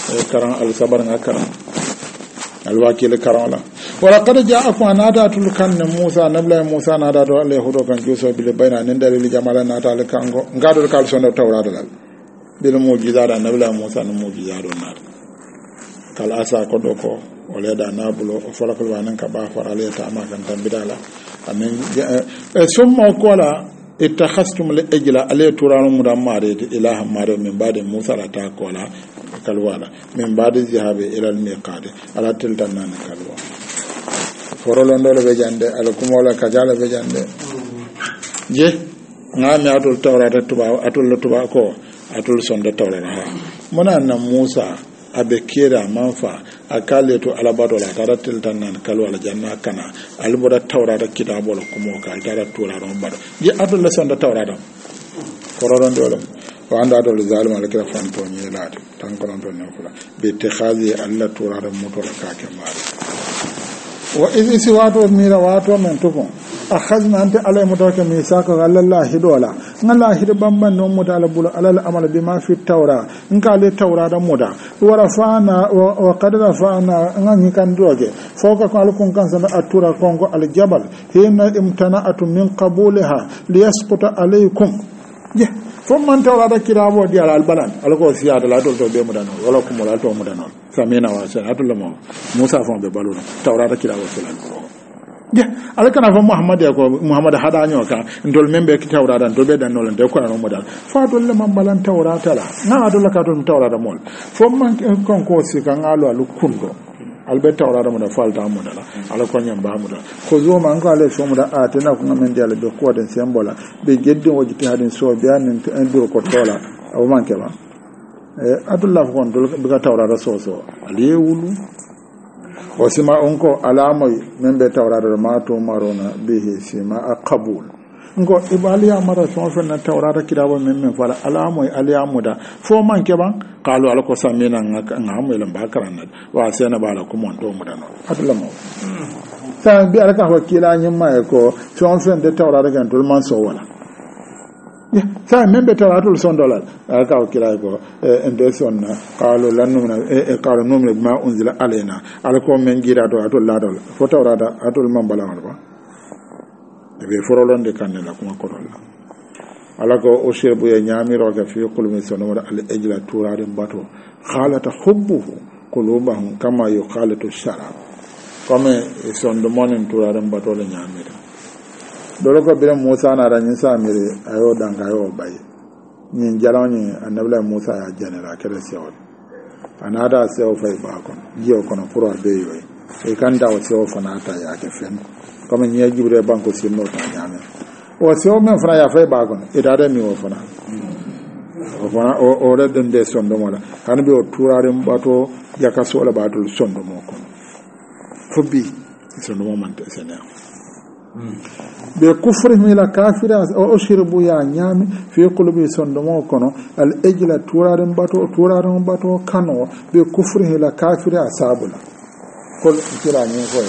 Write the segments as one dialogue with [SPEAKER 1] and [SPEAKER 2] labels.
[SPEAKER 1] karan al sabar nga karan al wakil karan la wala qad ja'akum anadatul kan Musa nabla Musa nadatu Allah hudo kan juso bil bayna nin dalil jamala nata al kango ngadol kal sondo tawrata dal bil mu'jizata nabla Musa no mu'jizatu nat kal asa ko do ko wala da nabulo o falakul wanan ka ba farale ta ama kan tambidala anen summa kola ittakhastum li ajla alay turanu mudam mare ilaha mare min ba'de Musa la ta kola kalwala min ba'de zihabe ila al-miqat ala tiltanna kalwa forolondo le bejande ala kumola kajala bejande je ngami atul tawrata tuba atul tuba ko atul sonda tawrata ha mona na Musa abe kera manfa akale to alabado la taratil tanan kalu ala janna kana alboda tawrata kitabo la kumo ka tara tura ron bado je atul la sonda tawrata kororon dole wa anda to zalim ala kira fanto ni laade tan koron to ne fula be te khazi alla tura ron moto la ka ke mari wa idh siwato mira wato men tuko akhazna anta alay mutaka misaka allahi dola ngala hid bamban no mudala bulu alal amal bima fi tawra ngale tawra da muda wa rafana wa qad rafana ngani kan doge foka ko alkun kan sana atura kongo al jabal hina imtana'atu min qabulaha liyasquta alaykum je fomman tawra da kirabo di al balan alko siyada la to be mudano wala kum wala to mudano samina wa sana atul mo Musa fon be baluna tawra da kirabo sulan je alkana fa Muhammad ya ko Muhammad hada nyoka ndol membe ki tawrata ndol be dan nolen de ko no modal fa dol le man balan tawrata la na dol ka to tawrata mol fo man kon ko si kan alo alu kundo albe tawrata mo da falta mo dala ala ko nyam ba mo da ko zo man ko ale so mo da atena ko men dala be ko den sembola be geddi wajiti hadin so be an dur ko tola o man ke ba Abdullah ko dol be ka tawrata so ali wulu wasima onko alamai membe tawrata ma to marona bihi sima aqbul ngo ibaliya mara so na tawrata kidabo men fala alamai aliyamuda fo man ke ban qalu alako samina ngamu lam bakaran wa sena bala ko mon to mudano atla mo sa bi alaka wakila nyima ko so de tawrata gan dul man so wala ya sa membe tawratul son dollar aka wakila ko endeson na qalu lanuna qalu numna bima unzila alaina alako men gira do atul ladol fo tawrata atul man bala ba be forolonde kanela kuma korolla alako o shebu ya nyamiro ga fi qulumi sonoma al ajla turare bato khalata hubbuhu qulubahum kama yukhalatu sharab comme sondo monen turare bato le nyamira dole ko bire Musa na ranyin sa mire ayo danga ayo bayi nyin jalawni annabla Musa ya janera kere sewol anada sewo fay ba kon jiyo kono puro be yoy e kan dawo sewo fanata ya ke fen comme nyi jibre banko sinno ta nyame o sewo men fana ya fay ba kon e dada mi o fana o redden de sondo mola kan be o turare mbato yaka sola batul sondo mo kon fobi sondo mo man te senya be kufrihim ila kafira o shirbu ya nyami fi qulubi sondomo kono al ejla turaren bato kano be kufrihim ila kafira asabula kol kira nyi ko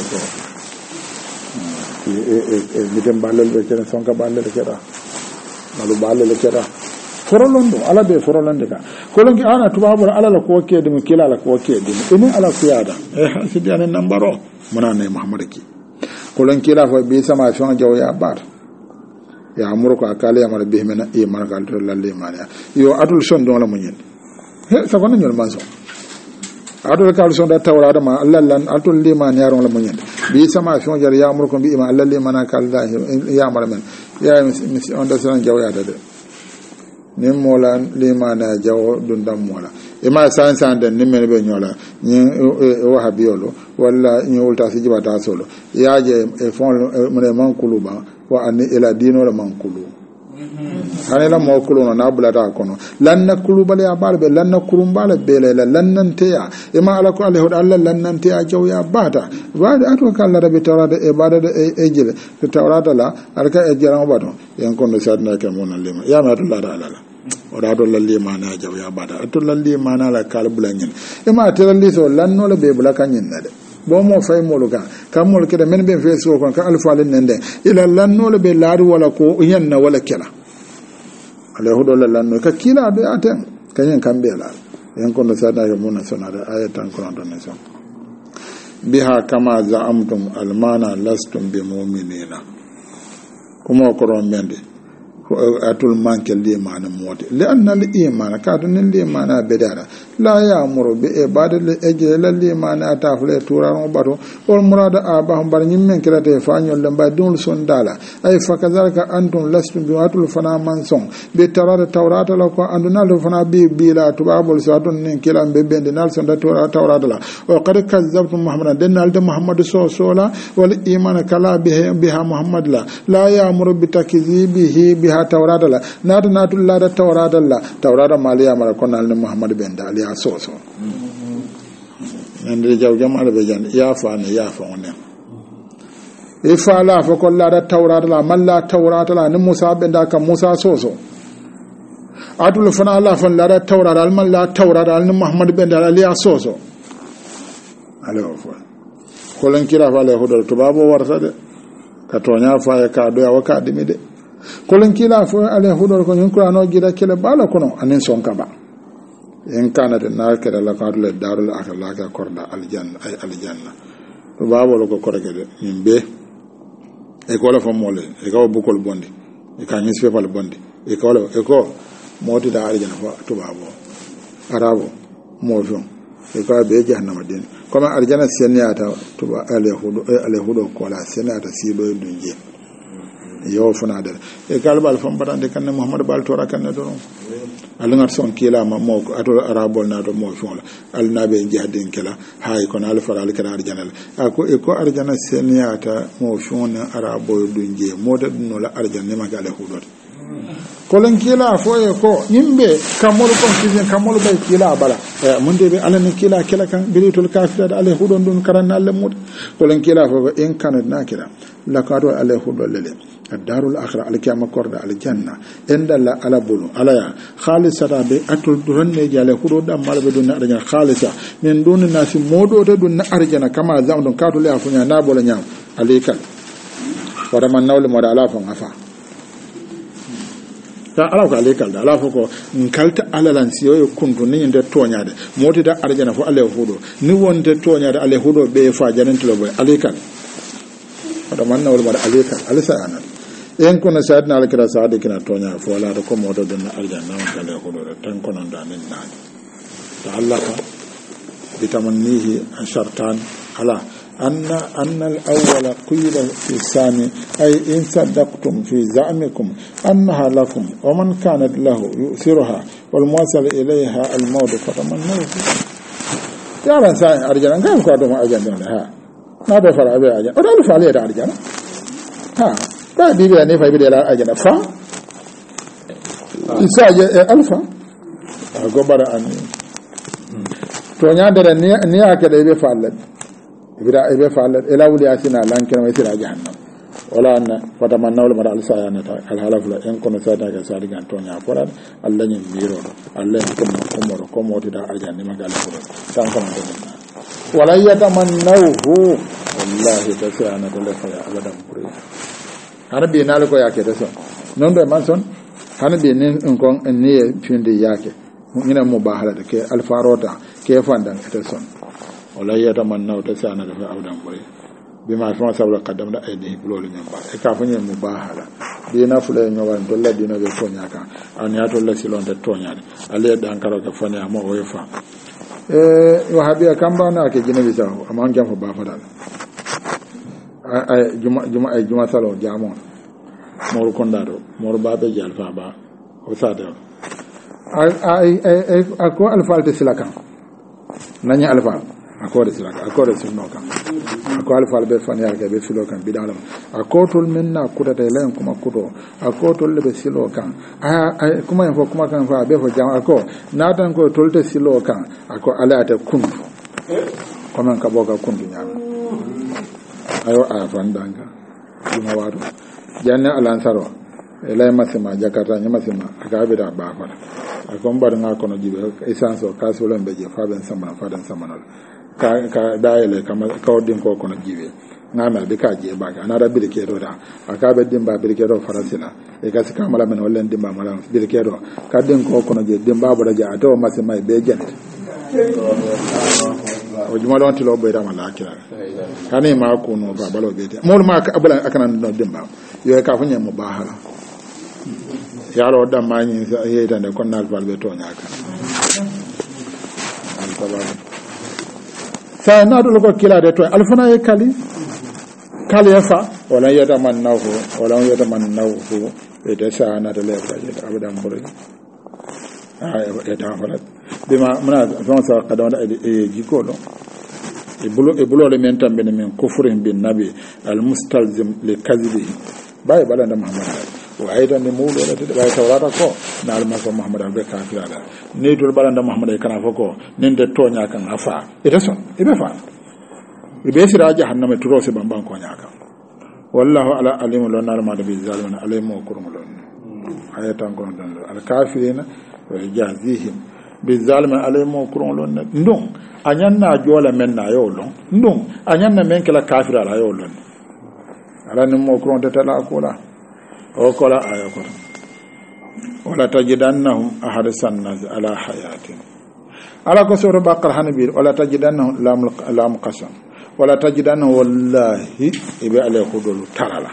[SPEAKER 1] e mitem balel be kene sonka balel kera malu balel kera forolondo ala be forolonde ka kolonki ana tubabura ala la ko kede mu kila la ko kede ene ala kuyada sidi anen nambaro munane Muhammad ki kolon kila fo bi sama fon jaw ya bar ya amuru ko akale amara be mena e margal to lalle mania yo adul son don la munyen he sa kono nyol manso adul kal son da tawrada ma Allah lan atul liman yaron la munyen bi sama fon jar ya amuru ko bi ma Allah liman kal da ya amara men ya mi on da son jaw ya de nim mola liman jaw dun dam mola ima san den nimen be nyola ni wahabiyolo wala ni ulta sijiba ta solo yaje e fon mene mankuluba wa ani ila dino la mankulu kanela mo kuluno na bulata kono lanna kulubale ya barbe lanna kurumbale bele la lannante ya ima ala ko Allah Allah lannante ya jaw ya bata wadi ato kala rabbi tawrada e bada de ejile tawrada la alka e jaran bato yan kondo sadna ke mon lema ya ma to la ala ora do lalle mana jaw ya bada to lalle mana la kalbula nyen e ma te lalle so lanno la be bula kanyen nade bo mo fay mo luka kam mo kede men be fe so kon ka alfa len nende ila lanno la be laari wala ko yenna wala kela ala hudo la lanno ka kila be aten kanyen kambe la en kono sada ga mona sonada ayatan kono don son biha kama za'amtum almana lastum bi mu'minina kuma koron mende atul manke limana moti li anna al iman ka don limana bedara la ya'muru bi ibadati ajla limana atafle turano bato wal murada abahum bar nyimmen kirate fañol le mbay dun son dala ay fakazalika antum lastum bi atul fana manson be tarata tawrata la ko anduna lo fana bi la tubabul sadun nin kila be bende nal son da tawrata la wa qad kazzabtum muhammadan denal de muhammad sola wal iman kala biha muhammad la ya'muru bi takzibihi biha tawrata la natu la da tawrata maliya mara konal ne muhammad ben dali a soso ande jaw jamal be jan ya fa onen e fa la fa ko la da tawrata la malla tawrata la ne musa ben da ka musa soso atul fana la fa la da tawrata al malla tawrata ne muhammad ben dali a soso alo fa ko lan kira fa le hodol to babo warta de ka tonya fa ka do ya waka dimi de kolon kila fo ale hudor ko nyon kurano gida kele bala kono anen son kaba en kanade na kede la kadle darul akhla ka korda aljanna ay aljanna to babo ko korgede nimbe e ko la fo mole e ko bukol bondi e ka ngi spefal bondi e ko moti da aljanna fo to babo arabo mo fion e ko be jahannama den comme aljanna seniyata to ale hudo ko la seniyata sido dunje yo fana der e galbal fam batande kanne muhammad bal tora kanne do alngar son kila ma mo ato arabol na do mo fon alnabe jihadin kala hay kon al faral kala arjanal ako e ko arjana seniyata mo fon arabo dunje moda no la arjanne magale hudot kolen kila fo e ko yimbe kamol confusion kamol bay kila bala mun de be alani kila kala kan biritul kafir ale hudon dun karan alle mud kolen kila fo en kanad na kila lakado ale hudol lele الدار الآخرة على كيما كورد على الجنة إن الله على بلو على يا خالصة به أتول دون نجالة خرود أمال بدون أرجع خالصة من دون الناس مودو دون أرجع كما زمان كاتو لي أفنى نابول نيام عليك ورمان نول مود على فن أفا ta ala ko alekal da ala ko nkalta ala lan siyo kuntu ni nde toñade moti da arjana fo ale hudo ni wonde toñade ale hudo be fa janentlo boy alekal wada manna wala bara alekal alisa anan en kono sadna alkira saade kina toña fo la ko modo don arjana on kale hudo tan kono da nin nani ta allah ka bitamannihi shartan ala أن الأول قيل في الثاني أي إن صدقتم في زعمكم أنها لكم ومن كانت له يؤثرها والموصل إليها الموت فتمنوه يا من ساين أرجانا كيف قادوا ما أجندنا ها ما بفعل أبي أجند ولا بفعل يد أرجانا ها لا بيبي أني فايبي لا أجند فا إساء ألفا أقبل أني تونيا در نيا كده بفعل bida ebe faala ela wuli asina lankena way sira jahannam wala anna fatamanna wala mara alsayana ta alhalafla en kono sada ga sadi gan tonya foral alla nyi miro alla ko moro ko moti da arjanni magal ko tan kan do wala yatamannahu wallahi tasana dole fa abadan puri hanabi nal ko yake da son non do man son hanabi nin kon ne finde yake ngina mubahala de ke alfarota ke fandan ta son wala yatamannaw tasana da awdan boy bima fa sabla qaddam da aydi lolu nyam ba e ka fanye mubahala dina fule nyawan dolla dina be tonya kan an ya tolla silon da tonya ale dan karo ka fanya mo o fa wahabiya kamba na ke jinabi sa amma an jamu ba fadal ay juma salo jamo mor kondado mor babe jalfa ba o sada ay ko alfalte silakan nani alfa akode silaka akode sinoka ako alfa be fanyar ke be filokan bidalam akotol menna kudata len kuma kudo akotol le be silokan kuma en fo kuma kan fa be fo jam ako natan ko tolte silokan ako alata kundu kuma ka boga kundu nyama ayo afandanga duma wado janna alansaro elay masima jakarta nyama sima akabe da ba fa akom bar nga kono jibe essence o kasolon be je fa ben sama fa dan sama ka dayele kama kawdin ko kono jibe ngama be ka je ba ana da birke do da aka be dimba birke do farasila e ka sika mala men wallen dimba mala birke do ka den ko kono je dimba bo da ja to masi mai be jene o juma don tilo be da mala kira kane ma ko no ba balo be de mol ma ka abula akana no dimba yo ka fanya mo bahala yaro da ma yin ye da ne kon nal balbe to nyaka sa na do ko kila de to alfana e kali yafa wala yatamannahu e de sa na de lefa je abadan buru e da fala bima muna fon sa kadon e jikolo e bulo le men tambe men kufrin bin nabi al mustalzim li kadhibi bay balanda muhammad wa aidan ni mulo de bay tawrata ko na al masa muhammad be kafira da ne dul balanda muhammad kana fako nin de tonya kan afa e de son e be fa be sira jahannama turo se bamban ko nyaka wallahu ala alimu lonna ma da bi zalimin alimu kurmulun ayatan ko don al kafirina wa jazihim bi zalimin alimu kurmulun ndum anyanna jola men na yolo ndum anyanna men kala kafira la yolo ala ni mo kurun de tala kola o kola ayako wala tajidannahum ahadasan nas ala hayatin ala ko sura baqara hanabi wala tajidannahum lam qasam wala tajidana wallahi ibe ale khudul tarala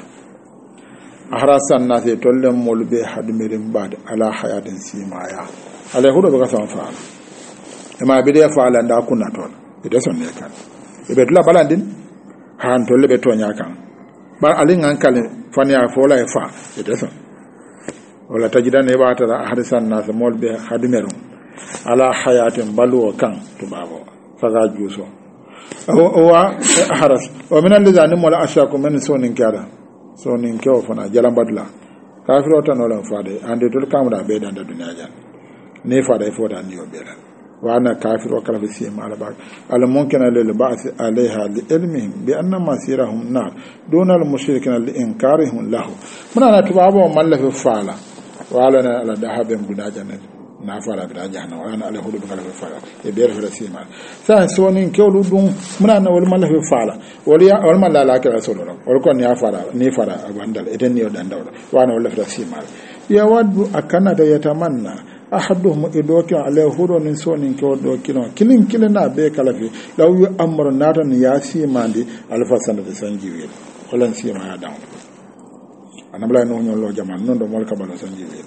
[SPEAKER 1] ahrasan nasi tollem molbe hadmirin bad ala hayatin simaya ale hudo be kasan fa ma be de fa ala nda kunna ton ide son ne kan ibe dula balandin han tolle be tonya kan ba alin an kale fani a fola e fa ide son wala tajidana ba tara ahrasan nasi molbe hadmirin ala hayatin balu kan tubabo faga juso wa haras wa min alladhi mola ashaku min sonin kada sonin kew fana jalam badla kafiro tan wala faade ande dol kamra be dan da duniya jan ne faade foda ni obela wa ana kafiro kala bi sima ala bak al mumkin lil ba'th alaiha li ilmihim bi anna masirahum nar dun al mushrikin li inkarihim lahu muna na tubabo mallafi fala wala na ala dahabem guda jannat na fara da jahannama wala ala hudu kala fara e ber fara sima sa sonin kewlu dum muna na wal mallafi fala wal mallala ka rasulullah wal kon ya fara ni fara abandal eden ni odan dawda wana wala fara sima ya wadu akana da yatamanna ahaduhum idoki ala hudu nin sonin kewdo kilin na be kala fi law yu amru natan ya sima ndi alfa sanata sanjiwi wala sima ya dawo anabla no nyolo jaman non do mol ka balo sanjiwi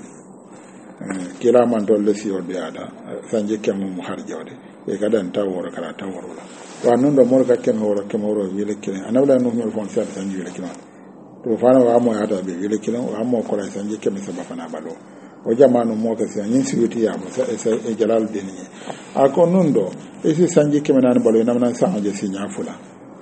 [SPEAKER 1] kila man dolle si o biada sanje kemu mu har jawde e gadan taworo kala taworo wa non do mol ka kemoro wile kilen anabla no nyol fon sa sanje wile kilen to fana wa mo ata be wile kilen wa mo ko la sanje kemi sa bafana balo o jamanu mo ka sa nyin siwiti ya mo sa e jalal deni ako non do e si sanje kemi nan balo namna sa anje si nyafula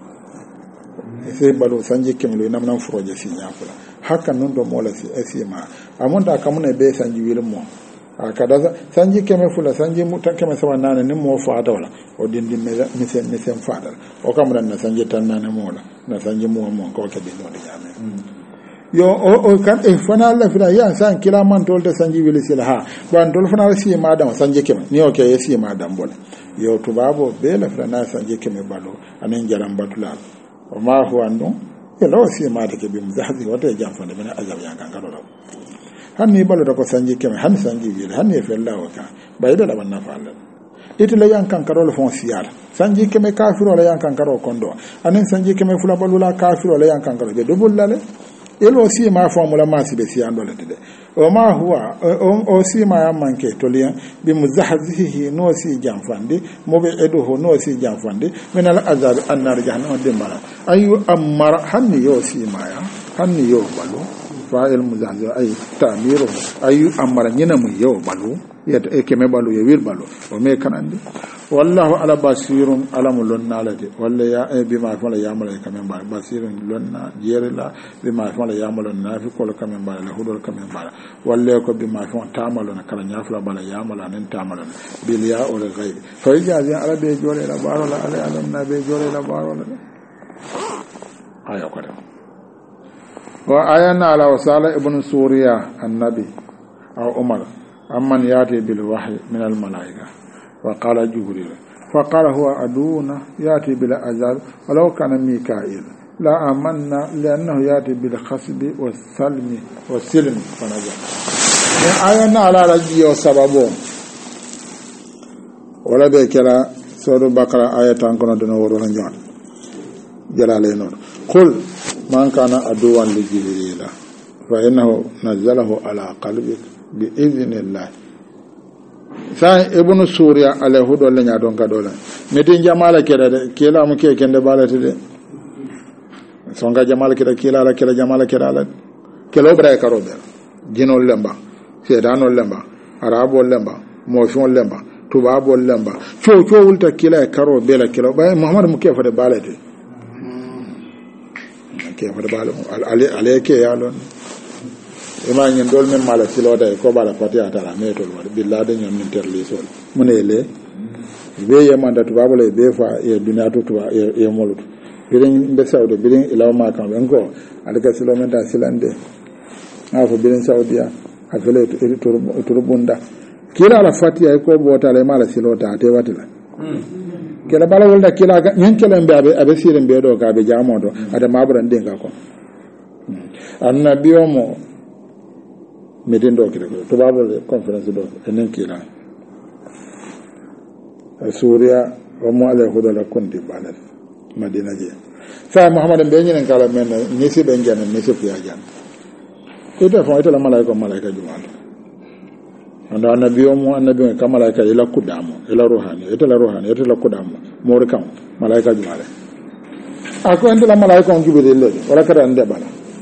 [SPEAKER 1] e se balo sanje kemi namna furoje si nyafula haka non do mola si esima amonda kamune be sanji wilmo akada sanji keme fula sanji mutan keme sama nane ni mo fa dawla o dindi misen fadal o kamran na sanji tan nane mola na sanji mo ko ke be no de jame yo o kan e fana la fira ya san kila man tol de sanji wili sila ha ban tol fana si ma dam sanji keme ni o ke si ma dam bol yo tubabo be la fira na sanji keme balo anen jaram batula o ma huwa no yelo si ma take bi muzahzi wata jamfane bana azab yan kan kado hanni balo da ko sanji keme han sanji wi hanni fe Allah waka bayda da banna fa Allah ite la yan kan kado fon siyar sanji keme kafiro la yan kan kado kondo anen sanji keme fula balula kafiro la yan kan kado be dubul lale yelo si ma formula ma si be si andole de o ma huwa o si ma ya manke to liyan bi muzahzihi no si jamfande mo be edo ho no si jamfande min al azab annar jahannam de mara ayu amara hanni yo si ma ya hanni yo balu fa'il muzahzi ay ta'miru ayu amara nyina mu yo balu yata e keme balu ye wir balu o me kanande wallahu ala basirun ala mulonna alade walla ya bima fala yamala kamen ba basirun lonna jerela bima fala yamala nafi ko kamen ba la hudol kamen ba walla ko bima fon tamalona kala nyafla bala yamala nen tamalona bil ya ul ghaib fa yaji ala be jore la barola ala nabi jore la barola aya ko wa ayana ala wasala ibn suriya annabi aw umar amman yati bil wahyi min al malaika وقال جبريل فقال هو عدونا يأتي بالعذاب ولو كان ميكائيل لا آمنا لأنه يأتي بالخصب والسلم فنجا من آينا على رجي وسببه ولا بكلا سورة بقرة آية تنكنا دنور رنجان جلالي نور قل من كان عدوا لجبريل فإنه نزله على قلبك بإذن الله sai ibnu suriya ala hudo le nya don ka dola metin jamala keda de kila mu ke kende balati de songa jamala keda kila la kila jamala keda la kelo bra ka robe jinol lemba sedano lemba arabo lemba moshon lemba tubabo lemba cho wulta kila karo bela kilo bay muhammad mu ke fa de balati ke fa de balo ale ke ya lon ima ñin dol men mala silo day ko bala fatiha tala metol wad billahi ñom min terli sol munele be yemanda to babale be fa e dunatu to e molutu birin be saudi birin ilaw ma kan ben ko alaka silo men da silande afo birin saudiya afele to bunda kila la fatiha ko bota le mala silo ta te watila kila bala wolda kila ñin kelen be abe siren be do ka be jamodo ada mabran denga ko annabiyo mo meeting do kire to babal conference do enen kila Suria o mo ale hudo la kondi balal Madina je fa Muhammad be nyen kala men ni si ben jana ni si fiya jana ita fa ita la malaika jumal anda annabiyo mo annabiyo ka malaika ila kudamo ila ruhani ita la kudamo mo rekam malaika jumal ako enda la malaika on Jibril le wala kada ande bala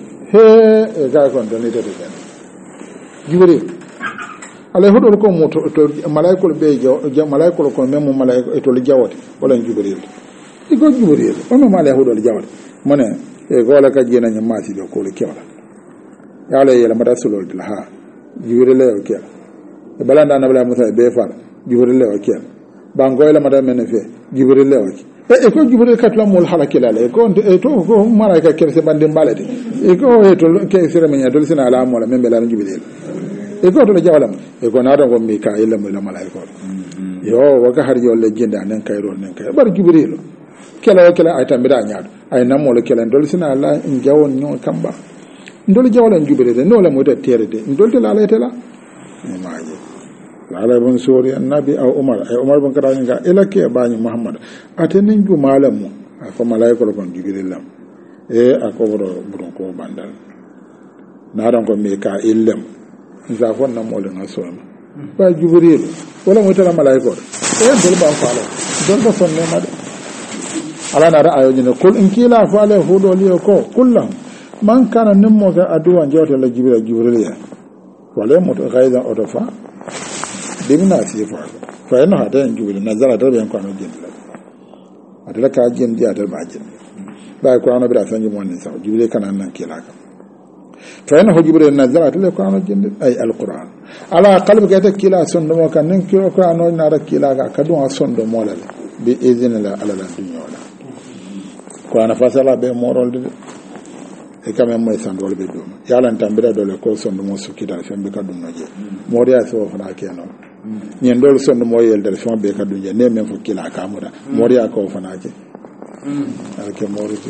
[SPEAKER 1] he ga ko ndoni de Jibril ala hodol ko moto to malaikol be malaikol ko memo malaiko to le jawati wala Jibril iko Jibril o no mala hodol jawati mone e gola ka jena nya masi do ko le kewala yala yela mata sulol dil ha Jibril le o kela e balanda na bala musa be fal Jibril le o kela bango la mata men fe Jibril le o e ko Jibril katla mol halakela le ko to ko malaika kerse bande balade e ko e to ke sere men ya dol sina ala mola men bela Jibril e ko to le jawalam e ko naata ko Mikail mo la malaika yo waka har yo le jinda nan kayro nan kay bar Jibril kela ay tambida nyaado ay nammo le kela dol sina ala in jawon nyon kamba ndol jawalan Jibril no la mo de tere de ndol te la la tela maaje ala bon sori annabi aw umar ay umar bon kada nga elake bañu muhammad atenin ju malamu ko malaika ko Jibril lam e akobro buron ko bandal naran ko Mikail lam za fonna mo le nasoma ba Jibril wala mo tala malaika e dol ba faala don ko sonne ma de ala na ra'ayo ne kul in kila faale hudo liyo ko kullam man kana nimmo ga aduwa jawta la Jibril ya wala mo gaidan odofa dimina sifa fa yana hada yin Jibril nazara da bayan kwano jin la adala ka jin dia da ba jin ba kwano bida sanji mo ne sa Jibril kana nan kila ka fa yana Jibril nazara da kwano jin ay alquran ala qalbi ka ta kila son do kan nan kilo kwano na da kila ka kadun son do mo la bi iznillah ala la dunya wala kwano fasala be morol de e kamem moy sandol be do yalla tambira dole ko son do mo sukida fembe ka dum noje moriya so fana keno nyen dol son mo yelde fon be ka dunje ne men fo kila kamuda moriya ko fana ke alke moriti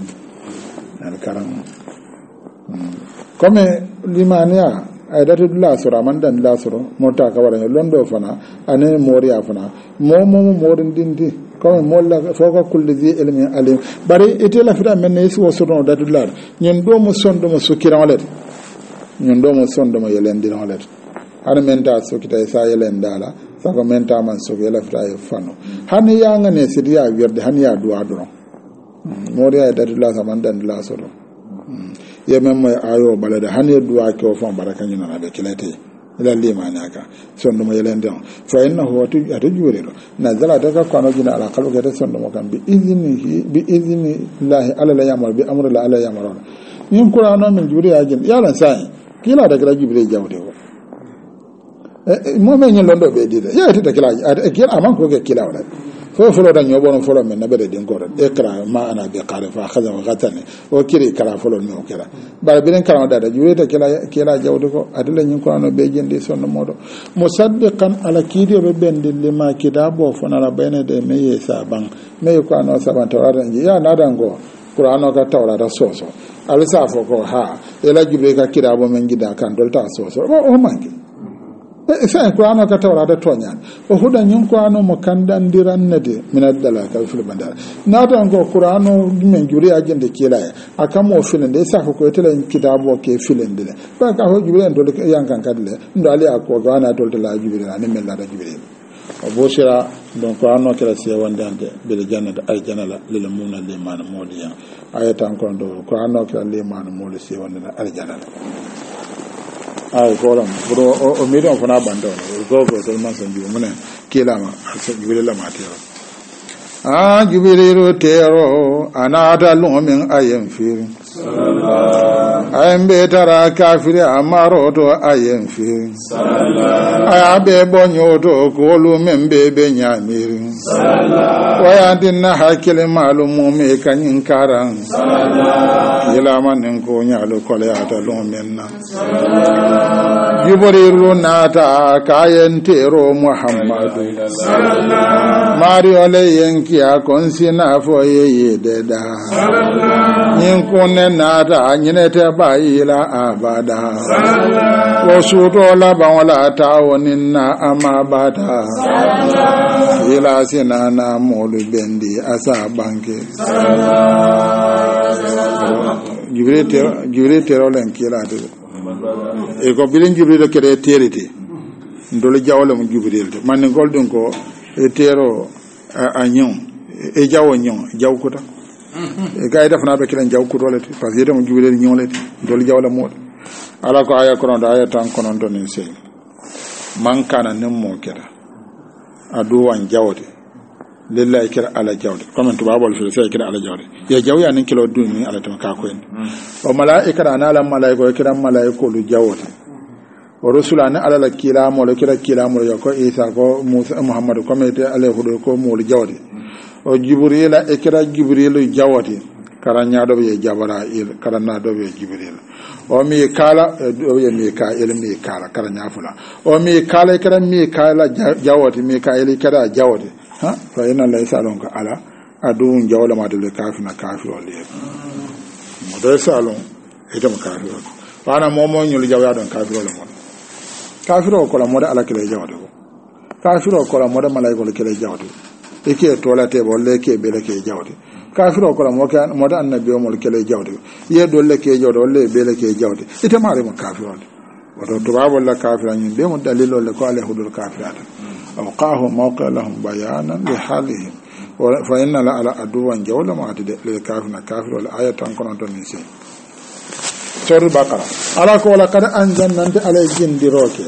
[SPEAKER 1] al karam comme limania ay datu la sura man dan la sura mota ka wara londo fana ane moriya fana mo morin dindi comme molla foko kulli zi ilmi alim bari ite la fida men ne so so datu la nyen do mo son do mo sukira wala nyen do mo son do mo yelendi wala ana menta sokita sa yelen dala sako menta man so yela fita e fano hani ya ngane sidiya wirde hani ya duwa do moriya da dula saman dan dula soro ye memmo ayo balade hani duwa ko fon baraka nyina na be kilete ila limani aka sondo mo yelen don fa innahu watu atujurelo nazala daga kono jina ala kalu gete sondo mo kan bi izni llahi ala la yamal bi amri la ala yamal yin qur'ano min juri ajin yala sai kila daga Jibril jawde mo me nyen londo be dida ya tita kila kila aman ko ke kila wala فلو دا نيوبون فلو من نبدا دين كور اقرا ما انا بقارئ فاخذ وغتني وكري كرا فلو نو كرا بار بين كرا دا جوريتا كلا جawdo ko adala nyin ko no be jendi sonno modo musaddiqan ala kidi be bendi lima kidabo fonala bayna de meye saban meye ko no saban tawara ya nadango qur'ano ka tawara soso alisa fo ko ha ela jibre ka kidabo men gida kan dolta soso o mangi sa qur'ano ka tawara da tonya o huda nyin ko ano mo kandandiran nade min adala ka fil bandar nadango qur'ano men juri ajende kila akamo filende sa ko tele kidabo ke filende ba ka ho jibre ndo yankan kadle ndo ali akko gana dolta la jibre ani men la da jibre وبشرى دونك أنا كلا سيوان دانت بالجنة أي جنة للمون الليمان موليا آية تانكون دو كأنا كلا الليمان مولي سيوان دانت أي جنة كولم برو أميرهم فنا باندون غوغو تلمان سنجو منه كلا ما جبريل ما تيرو جبريل تيرو أنا أدلو من أيام فير ayembe tara kafiri amaroto ayemfi ayabe bonyoto kolu membe be nyamiri wayandina hakile malumu me kanyin karan ila manin ko nyalo kole ata lumenna jiboriru nata kayentero muhammadu mario le yenki akonsina foye deda nyin kunne nata nyinete bayila abada wasuto laban wala tawoninna amabata ila sinana molu bendi asa banke jibril tero len kila de e ko bilin jibril kede terite ndole jawle mo jibril de man goldon ko e tero anyon e jawo nyon jawkuta gaay def na be kilen jaw ku dolete parce que dama jubile ñolete dol jawla mod ala ko aya ko ronda aya tan konon don en sey man kana nem mo kera adu wan jawde lillahi kira ala jawde comment babol fi sey kira ala jawde ya jaw ya nin kilo dun ala tan ka ko en o malaika na ala malaika kira malaika lu jawde o rusulana ala la kila mo le kila mo ko isa ko musa muhammad ko mete ala hudo ko mo lu jawde o jibrila ekira jibril jawati karanya do be jabrail karana do be jibril o mi kala do be mikael mi kala karanya fula o mi kala ekira mi kala jawati mikael kada jawati ha fa ina la salon ka ala adun jawla ma de kafina kafiro le mo do salon ita ma kafiro bana momo nyul jawya don kafiro le mo kafiro ko la mo da ala kile jawati ko kafiro ko la mo da malaiko le kile jawati eke tola te bolle ke bele ke jawde kafiro ko mo ka mo da annabi o mo kele jawde ye dolle ke jawde wolle bele ke jawde ite mare mo kafiro wato to babo la kafira nyin be mo dalilo le ko ale hudul kafirata aw qahu mawqa lahum bayanan li halihim wa fa inna la ala aduwan jawla ma atide le kafina kafiro la ayatan kono to ni se sura baqara ala ko la kad anzalna alay jindiroke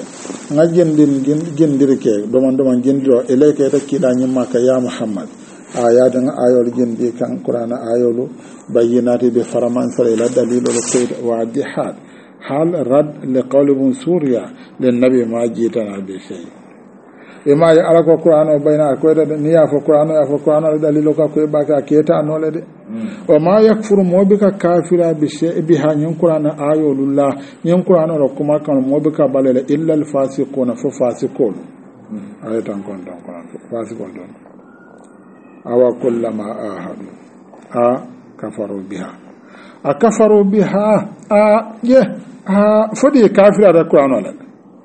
[SPEAKER 1] gindirke doman gindiro eleke ta kida nyimma ka ya muhammad ayadan ayol gindi kan qur'ana ayolu bayyinati bi faraman sara ila dalilu al-qaid wa dihad hal rad li qawlibun suriya lin nabi ma jitana bi shay ema ya ala ko qur'ano bayna ko da niya fo qur'ano dalilu ka ko baka keta no le de o ma yakfuru mobika kafira bi shay bi hanyin qur'ana ayolullah nyin qur'ano ro kuma kan mobika balale illa al fasiquna fa fasiqun ayatan kon don qur'an fasiqun don awa kullama ahadu kafaru biha fodi kafira da qur'ano la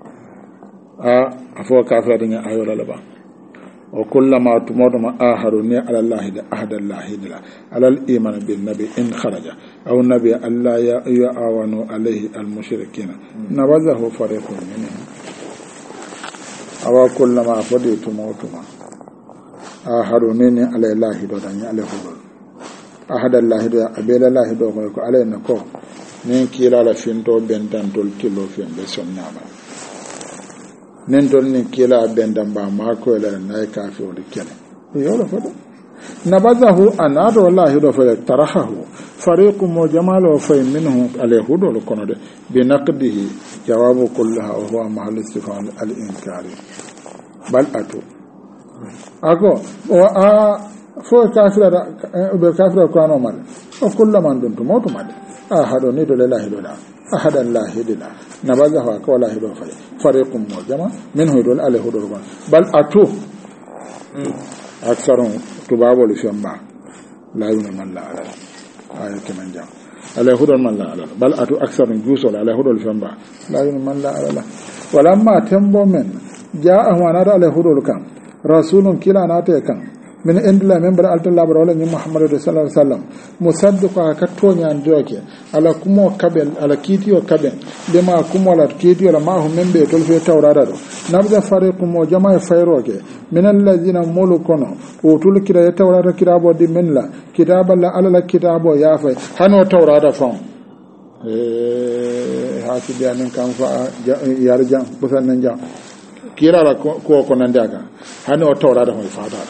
[SPEAKER 1] afo kafira da ayola ba o kullama tumoduma ahadu ni ala allah da ahda allah da ala al iman bin nabi in kharaja aw nabi alla ya awanu alayhi al mushrikin nabazahu fariqun minhum awa kullama fadi tumoduma ahadu ni ala allah da dan ala hudul ahda allah da abela allah da ko alayna ko nin kila la finto bentan tol kilo fin be sonnama nen don ni kila bendan ba ma ko la na kafi o kele yo la fodo nabazahu anado wallahi do fa tarahu fariqum wa jamalu fa minhum alayhi do kono de bi naqdihi jawabu kullaha wa huwa mahall istifham al inkari bal atu ako o a fo kafira be kafira ko no mal o kullaman dun to moto mal ahado ni do lillahi do la ahadan la hidila nabazahu ka wala hido fa fariqum mujama minhu dul alayhi do bal atu aksarun tubabo li shamba la yuna man la ala ay kenan jam alayhi do man la ala bal atu aksarun jusul alayhi do shamba la yuna man la ala walamma tembo men jaa ahwana alayhi do kan rasulun kila nate kan min indila men bar altalla bar wala ni muhammadu sallallahu alaihi wasallam musaddiqa ka tonya ndoke ala kumo kabel ala kitiyo kabel dema kumo la kitiyo la ma hum membe tol fe tawrada do nabda fariqum mo jamaa fayroke min allazina mulukono o tul kira tawrada kirabo di minla kitaba la ala kitabo ya fay hano tawrada fam hasi bianen kan fa yarjan busan nan jam kira la ko nan daga hano tawrada ho fada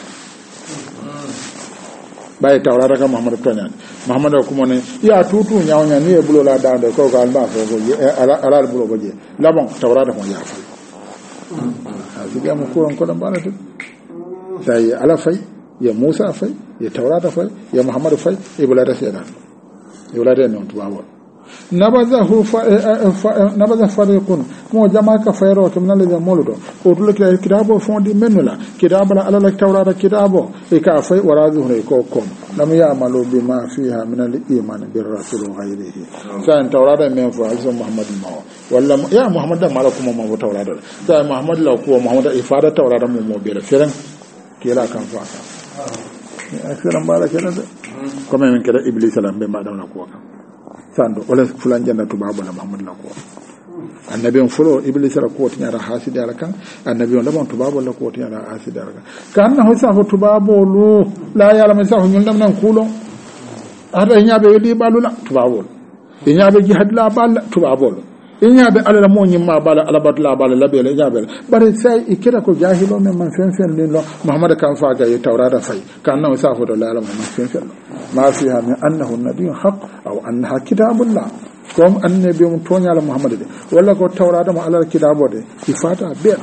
[SPEAKER 1] baye tawrata ka muhammad tonya muhammad ko mo ne ya tutu nyaawnya ni e bulo la daande ko ko alba ko go ala bulo go je labon tawrata mo ya fay asiga mo ko on ko da balatu tay ala fay ya musa fay ya tawrata fay ya muhammad fay e bulata sedan e bulata non tubawo nabazahu nabaza fariqun mo jama ka fayro to min la moludo o to le kitabo fondi menula kitabo la ala tawrata kitabo e ka fay warazu ne ko kom lam ya'malu bima fiha min al-iman bir rasul ghayrihi san tawrata men fo also muhammad ma walla ya muhammad da malakum mo tawrata sa muhammad la ko muhammad ifada tawrata mo bere feren kila kan fa aksaram bala kenan ko men keda iblis salam be ma dawna ko kan sando wala fulan jannatu babu na muhammad la ko annabi on fulo iblis ra ko tinyara hasidi ala kan annabi on lamon to babu la ko tinyara hasidi ala kan na hosa ho to babu lu la yala ma sa ho nyundam nan kulo ada nyaabe wedi balula to babu nyaabe jihad la bal to babu nyaabe ala mo nyimma bala ala batla bala la bele nyaabe bare sai ikira ko jahilo men man fen fen lo muhammad kan fa ga tawrata fay kan na hosa ho to la yala man fen fen ما فيها من أنه النبي حق أو أنها كتاب الله كم النبي متوني على محمد ولا كو التوراة ما على الكتاب ده إفادة بير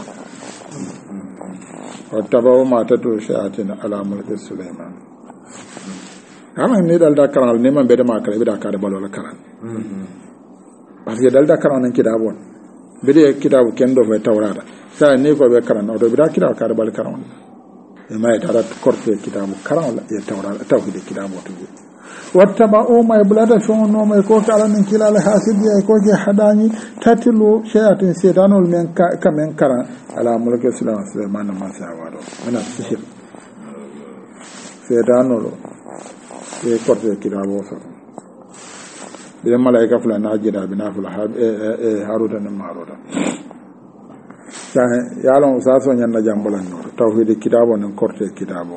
[SPEAKER 1] واتبعوا ما تتلو الشياطين على ملك سليمان كما نيدال دا كران نيمان بيد ما كره بيد كار بالو لا كران parce que dal da كران كتاب won bide kitabu kendo fe tawrata sa ni ko be karan o do bida kitabu kar bal karan e may tarat korte kitabu karan la e tawrata tawhid kitabu to wattaba o may bulata shono may ko kala min kilala hasidi ay ko je hadani tatilu shayatin setanul men kamen karan ala mulki sulaiman ma sa wado ana sihir setanul e korte kitabu so be malaika fulana ajira bina fula haruta ne maruta ta yalon saso nyanna jambulan no tawhid kitabo nan korte kitabo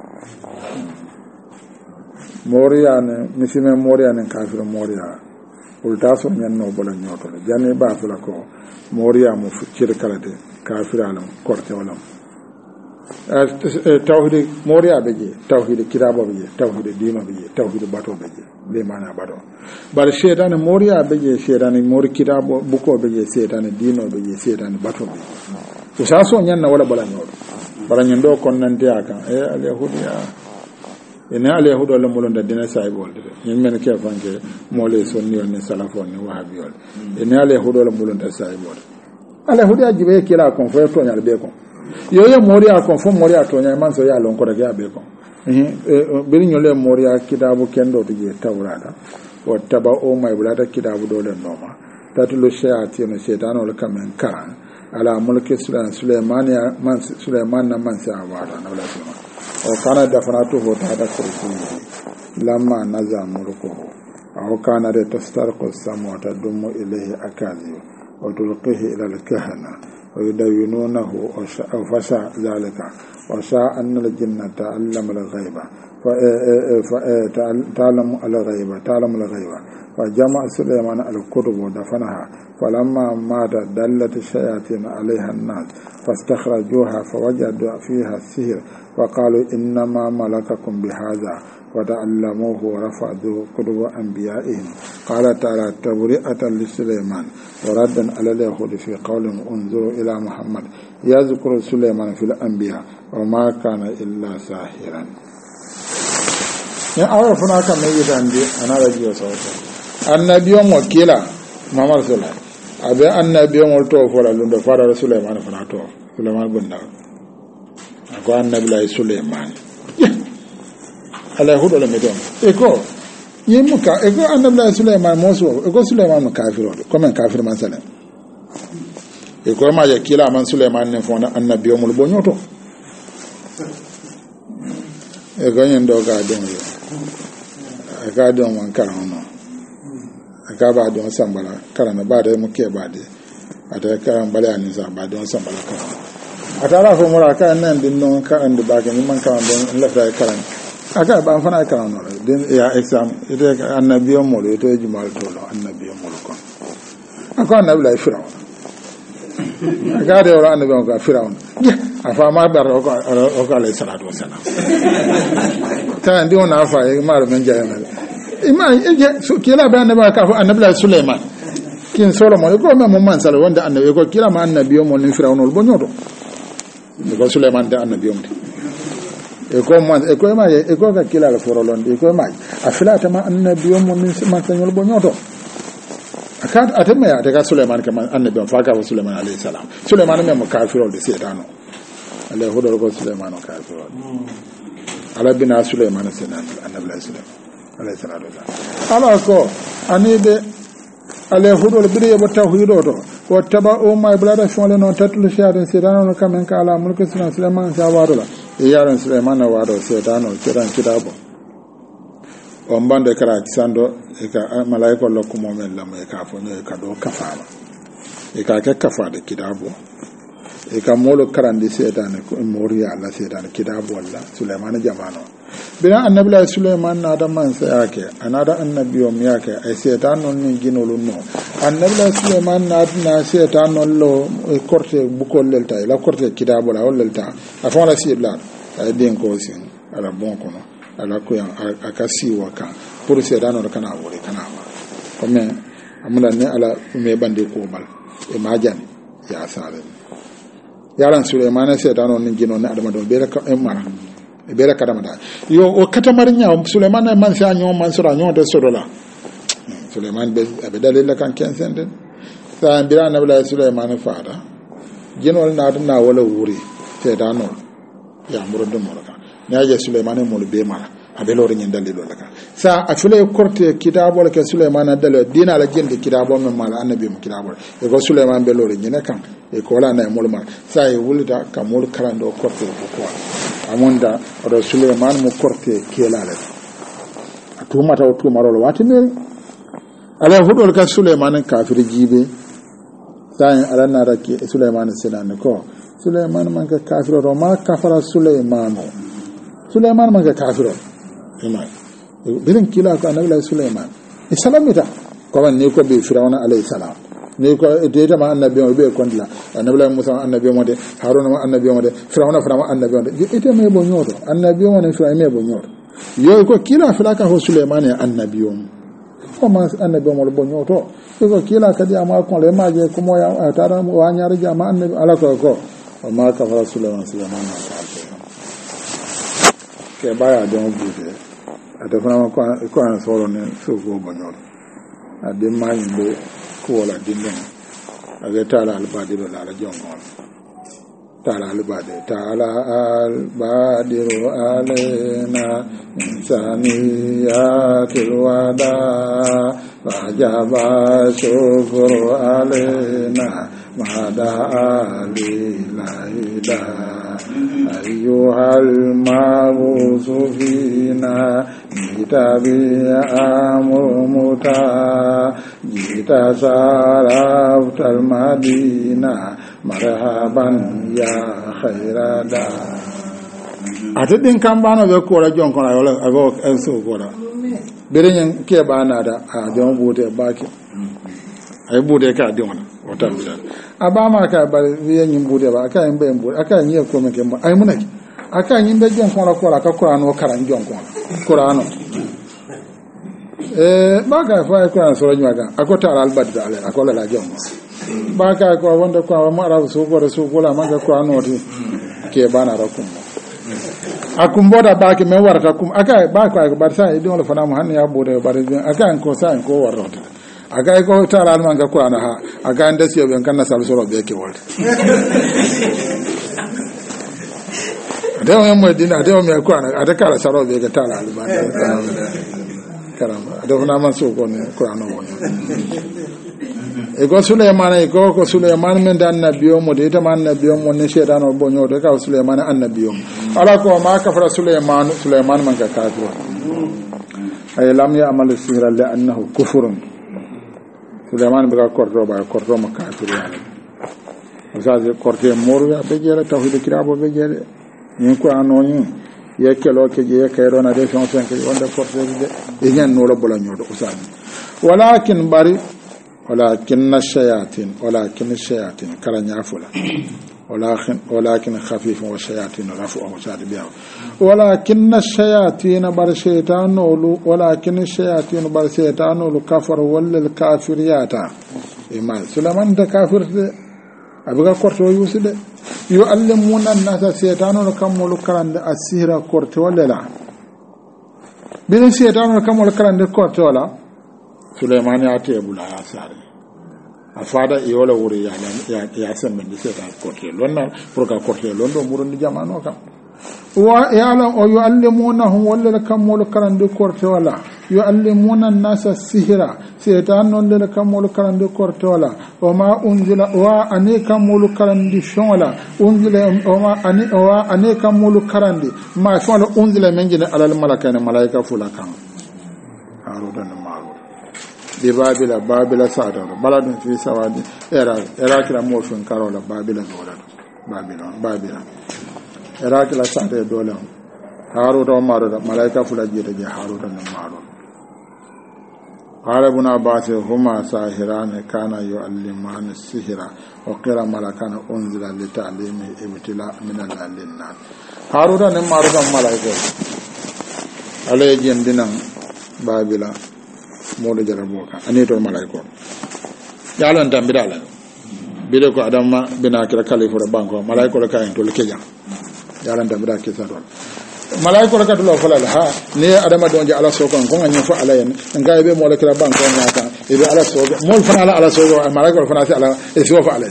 [SPEAKER 1] moriya ne misime moriya ne kafir moriya ulta so nyanno bolan nyoto janne ba fula ko moriya mu fuccir kalade kafir alam korte walam tawhid moriya beje tawhid kitabo beje tawhid dino beje tawhid bato beje le mana bato bar shedane moriya beje shedane mori kitabo buko beje shedane dino beje shedane bato beje usaso nyanna wala bala nyodo bala nyando kon nante aka al yahudiya ina al yahudo la mulonda dina saibol de nyen ke fanke mole sonni on salafon ni wahabiyol ina al yahudo la mulonda saibol al yahudiya jibe kila kon fo to nyal be kon yoye moriya kon fo moriya to nyal man so ya lon ko daga be kon biri nyole moriya kitabu kendo to je tawrata wattaba o may bulata kitabu dole noma tatlu shayatin shaytanul kamen karan ala mulki sulaiman na man sa wada na wala sima o kana dafanatu ho ta da kursi lamma naza mulkuhu aw kana de tastarqu samawata dumu ilayhi akazi wa tulqihi ila al-kahana wa yudawinunahu aw fasha zalika wa sha anna al-jinnata allama al-ghaiba fa ta'lamu al-ghaiba فجمع سليمان الكتب ودفنها فلما مات دلت الشياطين عليها الناس فاستخرجوها فوجدوا فيها السحر وقالوا إنما ملككم بهذا وتعلموه ورفضوا كتب أنبيائهم قال تعالى تبرئة لسليمان وردا على اليهود في قول انظروا إلى محمد يذكر سليمان في الأنبياء وما كان إلا ساحرا أعرف هناك ميت عندي أنا رجل صوته النبي وكيلا محمد صلى الله عليه وسلم أبي النبي وطوف ولا لند فار سليمان فناتوف سليمان بن داود أقول النبي لا سليمان على هذا الميدان إكو يمكا إكو النبي لا سليمان موسو إكو سليمان كافر كم كافر من سلم إكو ما يكيلا من سليمان نفونا النبي وملبونيوتو إكو يندو كادون من كارهنا akaba don sambala karana bade muke bade ata karan bale anisa bade don sambala karana atara fo mura kan nan din non karan de bage ni man kan don lafta karan aka ba fana karan no din ya exam ite annabiyo mo ite jumal tolo annabiyo mo ko aka annabi la firaw aka de wala annabiyo ka firaw afa ma bar o ko alayhi salatu wassalam tan di ona afa e mar men jayana ima eje so kila ba annabi ka fa annabi Sulaiman kin Solomon ko me mon mansala wonda annabi ko kila ma annabi mo ni firawno bo nyodo ko Sulaiman da annabi mo e ko man e ko ma e ko ka kila la forolon e ko ma afilata ma annabi mo ni man tanyol bo nyodo akat atema ya daga Sulaiman kama annabi fa ka Sulaiman alayhi salam Sulaiman me mo kafirol de sedano Allah hodor ko Sulaiman kafirol ala bina Sulaiman senan annabi Sulaiman alayhi salatu wasalam ala ko anide ale hudol bide bo tawhido to wattaba o ma blada fole non tatul shaaden sedano kamen kala mulku Sulaiman sa wadola e yaran Sulaiman na wado sedano kiran kidabo on bande kara sando e ka malaiko lokko momen lam e ka fonyo e ka do kafala e ka ke kafade kidabo e ka molo karandi sedane ko moriya alla sedane kidabo walla Sulaiman jamano bina annabi Sulaiman na da man sai yake anada annabiyom yake ai setan non ni ginolu no annabi Sulaiman na setan non lo korte bukol lelta la korte kidabo la lelta afon la sibla ay den ko sin ala bon kono ala ko yan akasi waka pour setan non kana wore kana ma comme amuna ne ala me bande ko mal e majan ya sare yaran Sulaiman setan non ni gino na adama do be ka mara bere kadamada yo o katamarinya Sulaiman man sa nyon man sura nyon de sorola Sulaiman be dalil la kan kensende sa bira nabi Sulaiman faada jinol na wala wuri te dano ya murodo moraka ne ya Sulaiman mo be mara abelore nyen dalil la kan sa afule korte kitabo ke Sulaiman dalil dina la jende kitabo men mala annabi mo kitabo e ko Sulaiman be lore nyene kan e ko la na mo ma sa e wulita kamul karando korte ko amonda odo Sulaiman mo korte kelale atumata o tumarol watime ala hudol ka Sulaiman kafir jibe sai ala nara ke Sulaiman senan ko Sulaiman man ka kafir ro ma kafara Sulaiman man ka kafir ima bilin kila ko annabi Sulaiman isalamita ko wan ne ko be firawna alayhi salam ne ko deta ma annabi o be kondla annabi Musa annabi mo de Haruna ma annabi mo de Firawna annabi mo de ite me bo nyoto annabi mo ne Firawna me bo nyoto yo ko kila filaka ho Sulaiman annabi o ma annabi mo bo nyoto ko kila kadi ama ko le maje ko mo ya tara mo wanyar jama annabi ala ko o ma ka fara Sulaiman ke baya don bude ade fana ko an solo ne so go bo nyoto ade ma yimbe ko wala dinne aga tala albadiru la jongol tala albadiru alena insaniyatul wada wajaba syukru alena mada alilaida ayyuhal mabusufina Jitabi amumuta Jita saraftal madina Marhaban ya khairada ate din kambano be ko la jon ko la wala ago enso ko la bere nyen ke bana da a jon bute baki ay bude ka di wona o tambita abama ka ba yen bude ba ka yin be bude aka yin ko me ke ay munaki aka yin be jon ko la ko la ka Qur'an o karan jon ko Qur'ano baka fa ko an soro nyaka akota albad da ale akola la jon baka ko wonda ko ma arabu so ko la manga Qur'ano ti ke bana rakum akum boda baake men warata kum aka ba ko bar sa idon la fana mu han ya boda bar aka ko sa ko warata aka ko tara alman ga qur'ana ha aka nda siyo ben kanna sal soro be ke wolta adaw mo dina adaw me qur'ana ada kala saro be ga tara alman karamba adaw na man so ko ne qur'ana woni e go Sulaiman e go ko Sulaiman men dan nabiyo mo de ta man nabiyo mo ne shedan o bonyo de ka Sulaiman annabiyo ala ko ma kafara Sulaiman man ka kafir ay lam ya'mal sihra la annahu kufrun Sulaiman be ka kordo ba kordo ma kafir ya usaze korte morga be jere tawhid kirabo be jere ni ko anoni yekelo ke je kayro na de son ke wonda korte de e nyen no la bola nyodo usaze ولكن الشياطين كلا نافلا ولكن خفيف والشياطين رفع وشاد بها ولكن الشياطين بر شيطان كفر ولا الكافريات إما سليمان ده كافر أبغى كورتو يوسد يعلمون الناس الشيطان كمول كرند السحر كورتو ولا لا بين الشيطان كمول كرند كورتو ولا Sulaiman ya ta bula ya sare a fada iyola wuri ya san men sai ta kote lonna proka kote londo murun jama'ano kam wa ya'lam o yu'allimunahum walla kamul karande korte wala yu'allimuna an-nasa sihra setan non le kamul karande korte wala wa ma unzila wa anika mul karande shola unzila wa anika mul karande ma shola unzila menjine alal malakana malaika fulakan harudan di babila sadar baladun fi sawadi era kila mo fin karola babila dola babila era kila sadar dola haru do maro malaika fula jita je haru dan maro qala ibn abbas huma sahiran kana yu'alliman as-sihra wa qira malakana unzila li ta'limi ibtila min al-linnas haru dan maro dan malaika alay jendinan babila modo jarabo ka ani to malaiko yalan tambira la bide ko adama bina kira kalifu banko malaiko la kayen to lekeja yalan tambira ke sa don malaiko la ka to fala ha ne adama don ja ala so kon ko ngani fo ala yen ngai be mo la kira banko nyaka e be ala so mol fana ala so malaiko fana si ala e so fa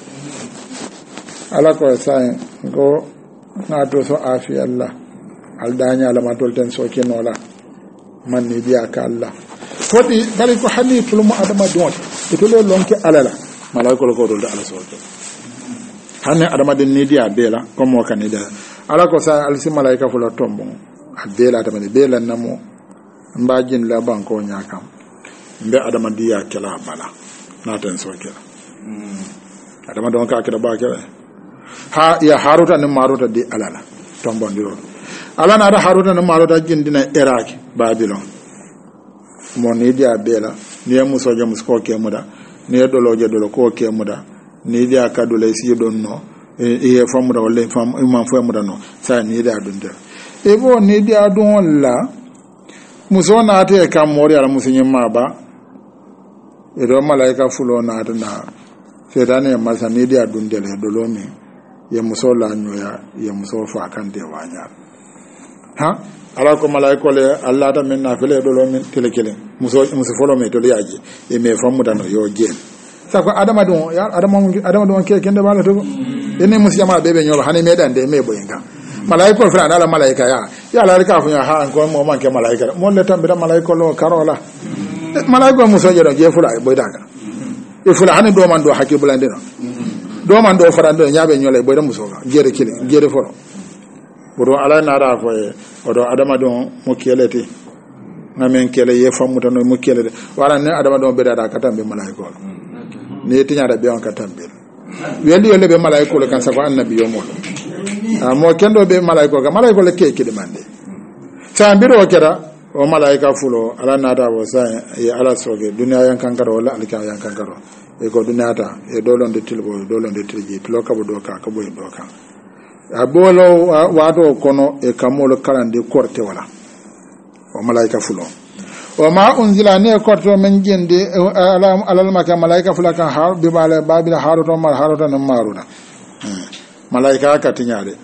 [SPEAKER 1] ala ko sai go na to so afi Allah al danya la ma tol ten so kenola man ni biya ka Allah foti bari ko hanni tulumu adama don to lo lonke alala malaiko ko do ala soto hanne adama den ni dia bela ko mo kan ni da ala ko sa alsi malaika fulo tombo adela adama ni bela namo mbajin la banko nyakam mbe adama dia kala bala na tan so kala adama don ka kala ba kala ha ya haruta ni maruta di alala tombo ndiro ala na da haruta ni maruta jindina iraq babylon mo ni dia bela ni muso je musko ke muda ni dolo je dolo ko ke muda ni dia ka dolo si don no e famuda wala fam imam famuda no sa ni dia don der e bo ni dia don la muso na te ka mori ala muso nyima ba e do malaika fulo na ta na sedane masa ni dia don der dolo mi ye muso la nyoya ye muso fa kan de wanya ha ala ko malaiko le Allah ta men na fele do lo men telekele muso folo me to yaji e me famu dan yo jen sa ko adama don ke kende bala to ene musi jama bebe nyoba hani me dan de me boyinga malaiko fra ala malaika ya la ka fu ya ha ko mo man ke malaika mo le tambe da malaiko lo karola malaiko muso je do je fula e boy daga e fula hani do man do hakki bulande no do man do fra do nyaabe nyole boy da muso ga jere kile jere foro bodo ala na ra ko odo adama don mo kelete ngamen kele ye famuta no mo kelete wala ne adama don beda da katambe malaiko ne tinya da be on katambe weli yole be malaiko le kan sa ko annabi yo mo mo kendo be malaiko ga malaiko le ke kidi mande sa mbiro kera o malaika fulo ala na da wo sa e ala soge duniya yan kankaro wala alika yan kankaro e ko duniya ta e dolon de tilbo dolon de tilji tilo kabo do ka kabo do ka abolo wado kono e kamolo karande korte wala o malaika fulo o ma unzila ne korto men jende alal maka malaika fulaka har bi bala babila haruto mar haruto no maruna malaika ka tinyade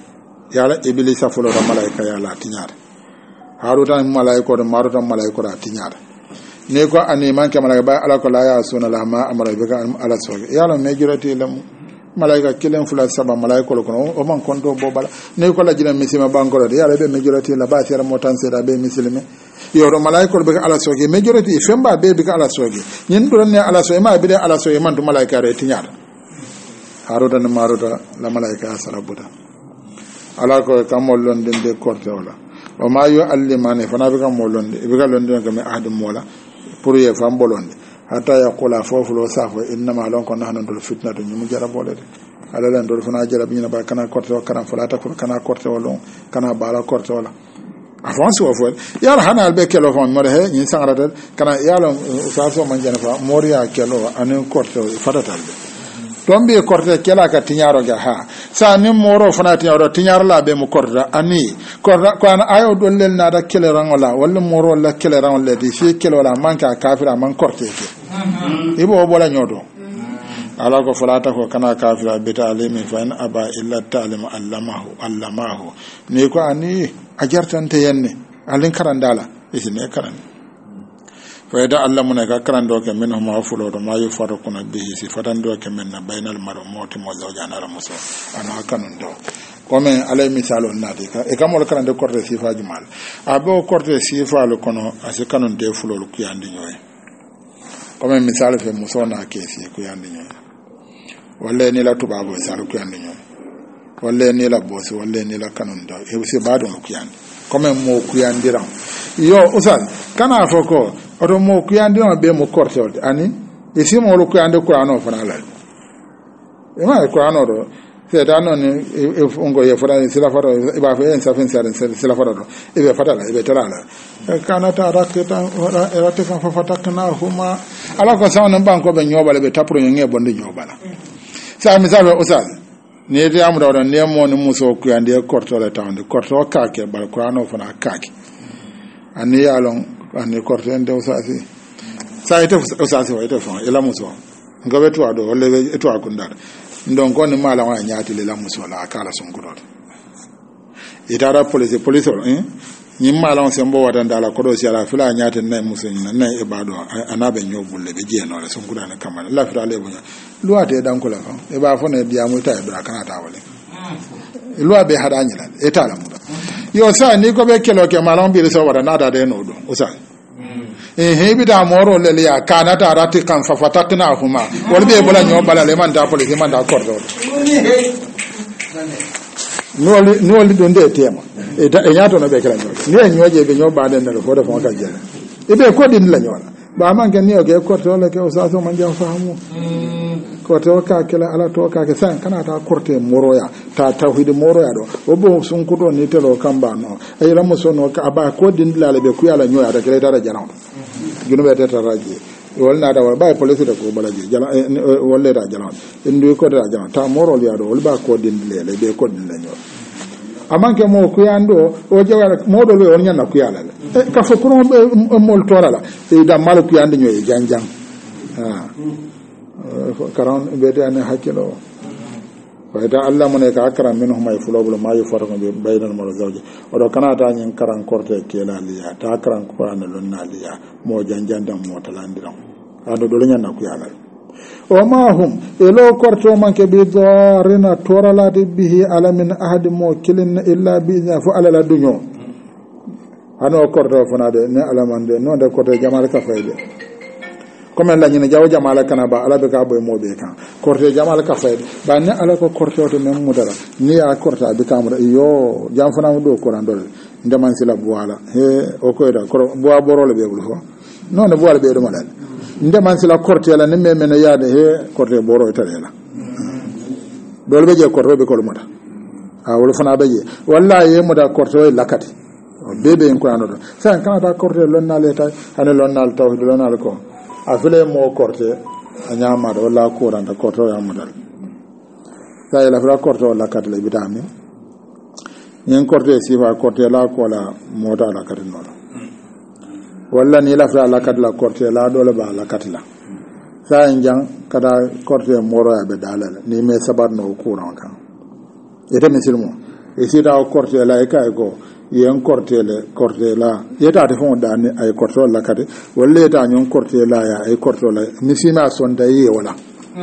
[SPEAKER 1] yala iblisa fulo da malaika yala tinyar haruta malaiko da maruta malaiko da tinyar ne ko ani man ke malaika ba ala ko la ya suna la ma amara be ka ala so yala me jurati lam malaika kilen fula saba malaiko ko o man konto bo bala ne ko la jina misima bankoro de yala be me jurati la ba tera motan seda be muslime yoro malaiko be ka ala so ge me jurati femba be ka ala so ge nyin do ne ala so ma be de ala so man to malaika re tinyar haruta ne maruta la malaika sarabuta ala ko kamol lon den de korte wala o ma yo allimane fana be kam molonde be ga londe ko me adam mola pour ye fam bolonde hatta yaqula fofulo safo inna ma lon ko nahnan dol fitna to nyum jara bolede ala lan dol fana jara bi na ba kana korte o kana fulata ko kana korte wala kana bala korte wala avance o fo yalla hana albe kelo fon mo he nyin sangarata kana yalla safo man jana fa moriya kelo anen korte fatatalde tombi korte kela ka tinyaro ga ha sa ni moro fana tinyaro tinyaro la be mo korda ani korda ko an ayo dollel na da kele rangola walla moro la kele rangola di fi kele wala manka kafira man korte ke ibo bola nyodo ala ko falata ko kana kafira bita alimi fa in aba illa ta'lim allamahu ni ko ani ajartante yenne alin karandala isine karan fayda Allah mun ka karando ke min huma fulo do ma yufarquna bihi sifatan do ke min bainal mar'ati wa zawjana al musa ana kanun do comme alay misalo nadi ka e kamol karande korte sifa jumal abo korte sifa lo kono ase kanun de fulo lo kuyandi nyoy comme misalo fe muso na kesi kuyandi nyoy walla ni la tubabo salo kuyandi nyoy walla ni la bosi walla ni la kanun do e se bado kuyandi comme mo kuyandiram yo usal kana foko oto mo kuyandi no be mo korte ani e si mo lo kuyandi ko ano fana la e ma ko ano do se da no ni e fongo ye fara sila fara e ba fe en sa fen sila fara do e be fata la e be tala la kana ta raketa ora e rate fa fatakna huma ala ko sa non banko be nyobale be tapro nge bonde nyobala sa mi sa be usal ni de amdo do ne mo ni muso kuyandi e korto la tawde korto kake bal ko ano fana kake ani yalon ani kortende usasi sa ite usasi wa ite fon ila muso ngabe to ado le to akundar ndon ko ni mala wa nyaati le la muso la kala sun kudot itara police ni mala on sembo wada ndala ko do si ala fila nyaati na muso ni na e bado anabe nyobulle be je no le sun kudana kamana la fira le bunya luate dan ko la e ba fo ne dia mu ta e bra kana ta wale loi be hada nyila etala mu yo sa ni ko be kelo ke malon bi so wada nada de no do o sa bi da moro le ya kana ta rati kan fa fatakna huma wal be bola nyo bala le man da police man da kordo no li don de tema e nyato no be kala nyo ni nyoje be nyo ba de no fo de fo ka jela e be ko din la nyola ba man ke ni o ke korto le ke o sa so man ja fahamu korto ka kala ala to ka ke san kana ta korte moroya ta tawhid moroya do o bo sun kudo ni telo kamba no e la mo so no ka ba ko din la le be ku yala nyoya da kele dara jana ginu be ta raji wol na da wal ba police de ko balaji jana wol le da jana ndu ko da jana ta moro ya do wol ba ko din le be ko din la nyoya amanke mo kuyando o jawara modo le on nyana kuyala ka fo kuno mol torala e da mal kuyande nyoy janjang karan bede an hakilo wa da Allah mun ka akram minhum ay fulobul ma yufarqu bi bainal mar zawji o do kana ta nyin karan korte kela liya ta karan qur'an lon liya mo janjandam mo talandiram ado do nyana kuyala o ma hum elo korto manke bi darina toralade bihi ala min ahad mo kilin illa bi fu ala la dunyo hano korto fonade ne ala mande non de korto jamal ka fayde comme la nyina jaw jamal kana ba ala be ka boy mo be kan korto jamal ka fayde ba ne ala ko korto to men mudara ni ya korto be ka mudara yo jam fana do koran dol ndeman sila buala he o ko da ko buwa borole be bul fo non ne buwala be do malal ndeman sila korte la ne memene yaade he korte boro italela dole be je korte be ko mota a wala fana be je wallahi mo da korte lakati bebe en ko anodo sa kana da korte lonna le tay hane lonna al tawhid lonna al ko afile mo korte anyama do la ko randa korte ya modal sa ila fra korte lakati le bitami nyen korte sifa korte la ko la mota lakati no walla ni la fra la kadla korte la dole ba la katla sa enjang kada korte moro ya be dalal ni me sabar no kuran kan ite misilmo e sita o korte la e kay ko yen korte la yeta te fon dani ay korte la kade wolle ta nyon korte la ya ay korte la misima sonda yi wala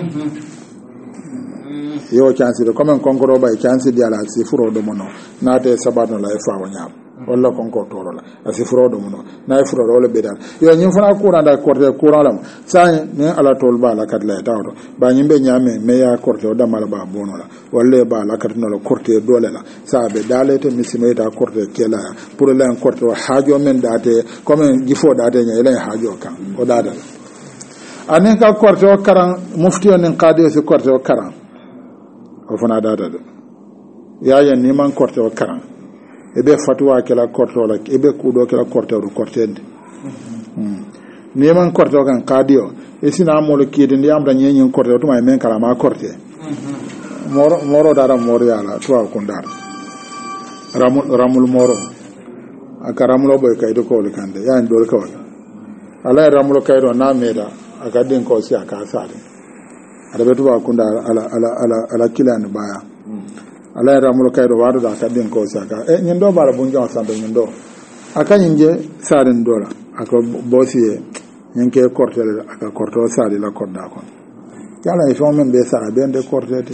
[SPEAKER 1] yo chance de comme konkoro bay chance di ala si furo do mono na te sabato la e fa wanyam walla konko toro la asi furo do mono na e furo wala bedal yo nyim fana courant da korte courant lam sa ni ala tol ba la kat la tawdo ba nyimbe nyame me ya korte o damala ba bono la walle ba la kat no la korte dole la sa be dalete misime ta korte kela pour la korte o haajo men date comme gifo date nya ila haajo kan o dada anen ka korte o karan mufti on en qadi se korte o karan o fana dada ya ni man korte o karan ebe fatwa kala korte la ebe kudo kala korte o kortende ni man korte o kan qadi o isina mo le kidi ndi am da nyenyen korte o to may men kala ma korte moro dara moro yala to ko ndar ramul moro aka ramulo boy kaydo ko le kande ya ndol ko ala ramulo kaydo na meda aka den ko si aka sare ada betu ba kunda ala kilan baya ala ramulo kaydo wado da aka den ko si aka nyindo bala bunjo sande nyindo aka nyinje sare ndola aka bosie nyenke kortele aka korto sare la kodda kon yala e fon men be sara be de kortete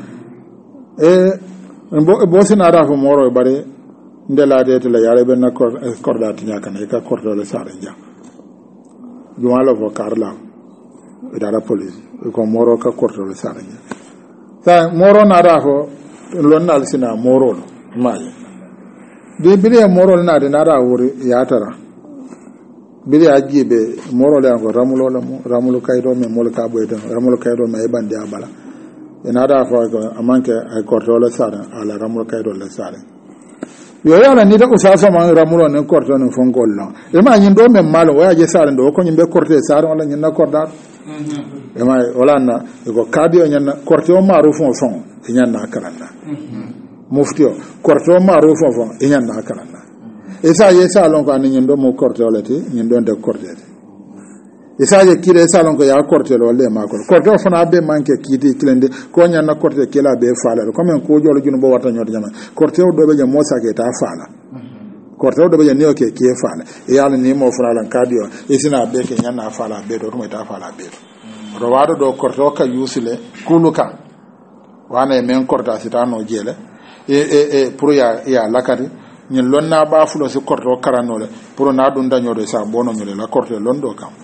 [SPEAKER 1] bosi na rafu moro bare ndela de la yare ben korda tinya kan e ka korda le sare ja jumala vo karla dara police ko moro ka korda le sare ja sa moro na rafu lonnal sina moro maye de bile moro na de na rawuri ya tara bile ajibe moro le ko ramulo kaydo me mol ka boydo ramulo kaydo me bande abala enada fa ko amanke ay korto le sare ala ramulo kaydo le sare yo yala ni da usasa man ramulo ne korto ne fongol la e ma nyindo me malo waya je sare ndo ko nyimbe korte sare wala nyina korda e ma wala na ko kadio nyana korto marufo fon e nyana kalanda muftio korto marufo fon e nyana kalanda e sa ye salon ko ani nyindo mo korto le ti nyindo de korte isaje kire salon ko ya korte lo le ma ko korte fana be manke kiti kilende ko nyanna korte kila be fala ko men ko jolo junu bo wata nyot jama korte o do be je mosa ke ta fala korte o do be je ne ke ke fala e yalla ni mo fala kadio e sina be ke nyanna fala be do mo ta fala be do wado do korte o ka yusile kuluka wana men korta sitano jele pour ya lakati nyen lonna ba fulo se korte o karanole pour na dun daño de sa bono nyole la korte londo kam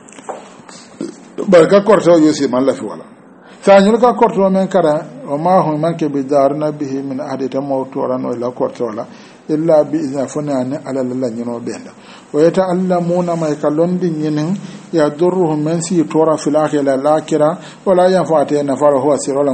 [SPEAKER 1] barka korto yosi man la fi wala sa ñu ka korto men kara o ma hu man ke bi darna bihi min ahdita mawtu ran wala korto wala illa bi idha funani ala la ñino benda o yata allamuna may kalondi ñinin ya durruhum man si tora fil akhirah lakira wala yafate na fara huwa sirolan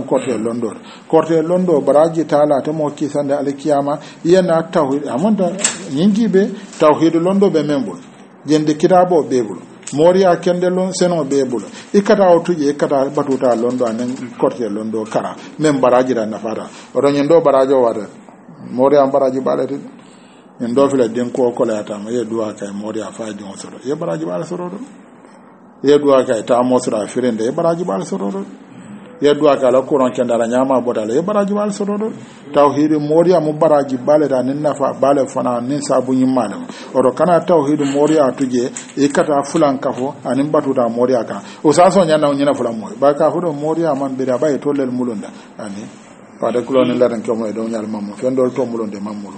[SPEAKER 1] korto londo baraji taala to mo kisande alkiyama yana tawhid amanda ñingibe tawhid londo be membol jende kitabo bebul moriya kendelon seno bebulo ikata o tuje ikata batuta londo anen korte londo kara men baraji da nafara odo nyendo barajo wada moriya baraji balete nyendo fila den ko la ta ye duwa kay moriya fa jon soro ye baraji bala soro do ye duwa kay ta mo soro firende ye baraji bala soro do ye duwa kala kuran kendara nyama bodale ye baraji bala soro do tawhid moriya mu baraji bale da nin nafa bale fana nin sabu nyimmalam odo kana tawhid moriya tuje e kata fulan kafo anin batuta moriya kan o saso nyana nyina fulan moy ba ka fudo moriya man be da bay tollel mulunda ani pada kulon la tan komo do nyal mammo fendol to mulonde mammulo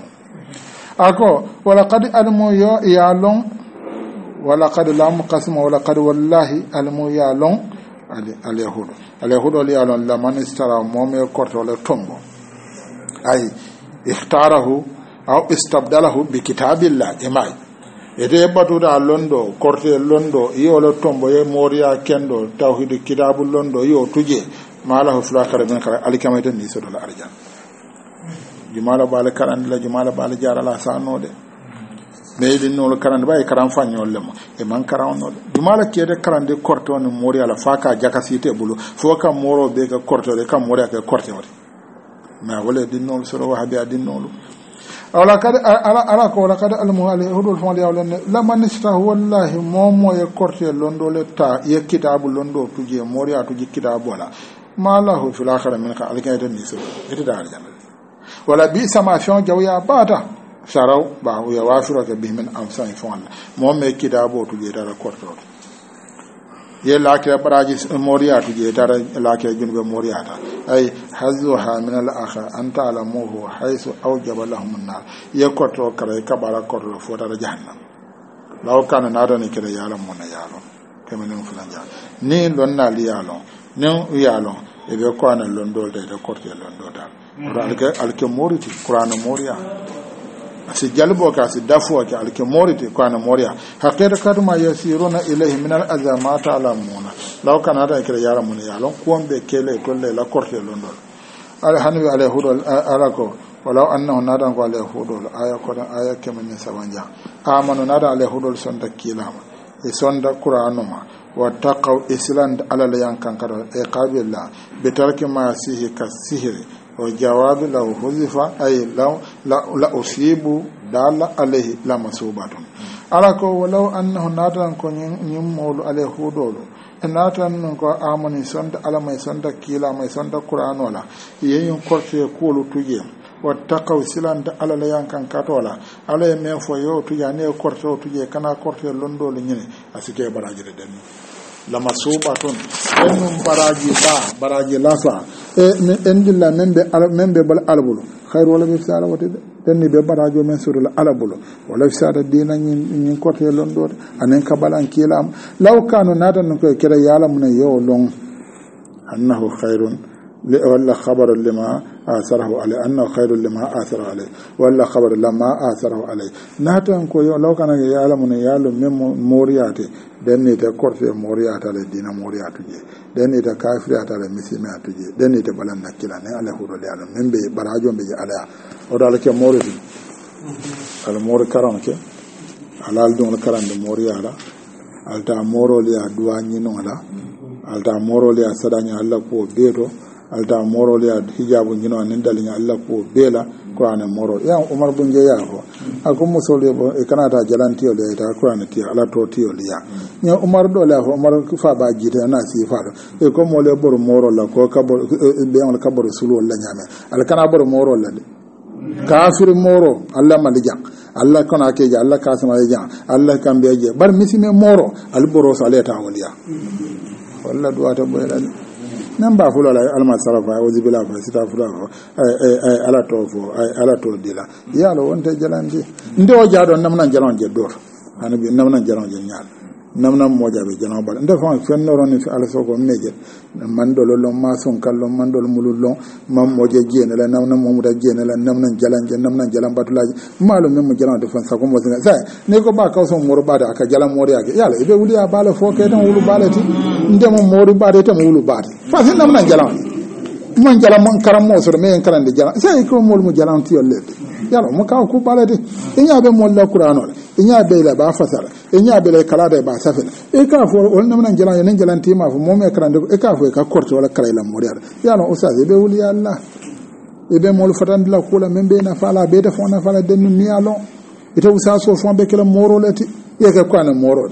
[SPEAKER 1] ako wala qad almu ya long wala qad lam qasma wala qad wallahi almu ya long al yahudo li alon la man istara momme korto le tombo ay ikhtarahu aw istabdalahu bi kitabillah imay ede batuda londo korte londo yolo tombo ye moriya kendo tawhid kitabul londo yo tuje malahu fulakara ben kala alkamata ni sodo la arjan jumala bal karan la jumala bal jarala sanode meydin no karan bay karan fanyol lema e man karan no jumala kede karan de korte on moriya la faka jakasite bulu foka moro be ka korte de kam moriya ka korte wori ma wala dinno soro wahabi adinno ala kad ala ko la kad al muhali hudul fon ya len la manista wallahi momo ye korte londo le ta ye kitabu londo tuje moriya tuje kitabu la ma lahu fil akhirah min ka alkayta ni so ita da aljanna wala bi sama fion jawya bata saraw ba ya wafiro ke bi min amsan fon mo me kidabo to je dara korto ye laake baraji moriya to je dara laake junbe moriya ta ay hazuha min al akha anta alamuhu haythu awjaba lahum an-nar ye korto kare kabara korto fo dara jahannam law kana nada ni kede yalo mona yalo kemenen fulanja ni lonna li yalo ni yalo e be ko ana londo de korto londo dal alke moriti qur'an moriya asi jalbo ka si dafo ka alke moriti qur'an moriya haqiqatan ma yasiruna ilayhi min al-azamata alamuna law kana da kire yara mun yalon ko be kele tolle la korte londo alhanbi alayhi hudul alako walaw annahu nadan ko alayhi hudul aya ko aya kemen sabanja amanu nada alayhi hudul sonda kilama e sonda qur'anuma wattaqaw island ala la yankan kada e qabilla bi tarki ma sihi kasihri وجواب لو حذف أي لو لا أصيب دال عليه لمصوبات ألاكو ولو أنه ناتن كن يمول عليه هدول ناتن كو آمني سند على ما سند كيلا ما سند قرآن ولا يين كورتي كولو تجي wattaqaw silanda ala la yankan katola ala men fo yo tuja ne korto tuje kana korto londo le nyine asike baraji de den la masubatun enum baraji lafa endilla membe bal albulu khairu wala bi sala wati den be barajo men suru la albulu wala sada dina nyin korto londo anen kabalan kilam law kanu nadan ko kira yala mun yo long annahu khairun ولا خبر لما آثره عليه أنه خير لما آثره عليه ولا خبر لما آثره عليه ناتن كو لو كان يعلم من مورياتي دني تكورت موريات على الدين موريات جي دني تكافرات على مسيمات جي دني تبلن نكلا نه على هو يعلم من بي براجون بي على ودالك موريتي على مور كرام كي على الدون كرام موريالا alta moroli a duwanyi nola alta moroli a sadanya Allah ko beto alta moroli a hijabu ngino nin dalinya Allah ko bela Qur'an moro ya Umar bin Jaya ko akum musole bo e kanata jalantiyo le ta Qur'an ti ala to tiyo liya nya Umar do la Umar ku fa ba jite na si fa e ko mo le bor moro la ko kabor be on kabor sulu la nyame al kana bor moro la de kafir moro Allah malijan Allah kana ke ja Allah kasama ja Allah kan be je bar misime moro al boro saleta waliya walla duata boyla nan ba fulo la alma sarafa o zibila fa sita fulo ay ala to fo ay ala to dila yalo wonte jalandi ndo jaado namna jalon je dor anabi namna jalon je nyaal namna moja be jalon bal ndo fa fennoro ni fi ala soko meje mandolo lo mason kallo mandolo mulullo mam moje jene la namna momuda jene la namna jalan batulaji malo mem jalan de fansa ko mo sa ne ko ba ka so moro bada aka jalan mori ake yala ibe wuli abale fo ke tan wulu balati ndemo mori bade tan wulu bade fa sin namna jalan mon jalan mon karam mo so me en karande jalan sai ko mol mo jalan ti yolle yala mo ka ko balati inyabe mo la qur'ano inyabe la ba fasara inyabe la kala de ba safela e ka fo wol namna jalan yen jalan ti ma fo mo me karande e ka fo ka korto wala kala la mori yala o sa be wuli Allah ebe mol fatande la kula membe na fala be ta fona fala den ni alo ite usa so fon be kala moro lati ye ka kwana moro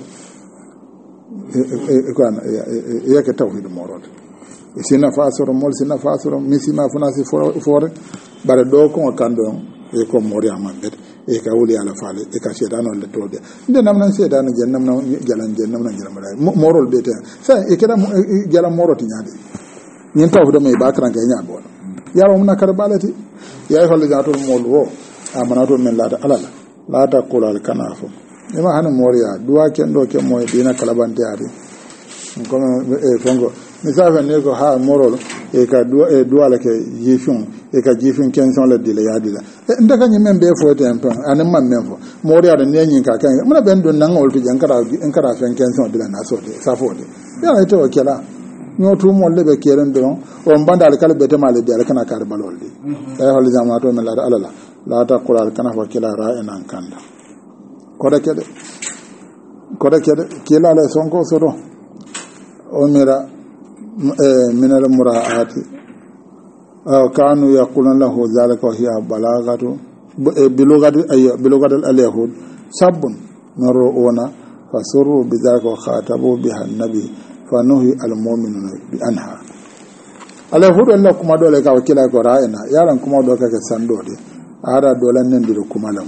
[SPEAKER 1] kwana ye ka tawhid moro sina fasoro mol sina fasoro misima fona si fore bare do ko kando e ko mori amande e ka wuli ala fale e ka shedano le tode nde namna shedano je namna jalan moro be te sa e keda jalan moro ti nyaade nyen tawdo me ba kran ga nyaabo yaro mun nakar balati ya holle jatul molwo amanato men lata alala lata qulal kanafo ema hana moriya duwa kendo ke moy dina kalabante ari kono e fongo misafa ne ko ha morol e ka duwa la ke yifun e ka jifun kenson la dile ya dila ndaka nyi membe fo te en ton anan man memfo moriya da ne nyin ka kan mun ben don nan oltu jankara fen kenson dila na so de safo de ya to kela nyotu mo lebe keren don o mbanda al kalbe te male de al kana kar balol di ay hol jamato men la alala la ta qur'an kana fa kila ra'enan kanda koda kede kila la sonko sodo o mira min al mura'ati aw kanu yaqulun lahu zalika hiya balagatu bilugati al yahud sabun maruna fasuru bidhalika khatabu biha an-nabi fanuhi al-mu'minuna bi anha ala hudo la kuma dole ka wakila ko ra'ina yaran kuma do ka sando de ara dole nan dir kuma lam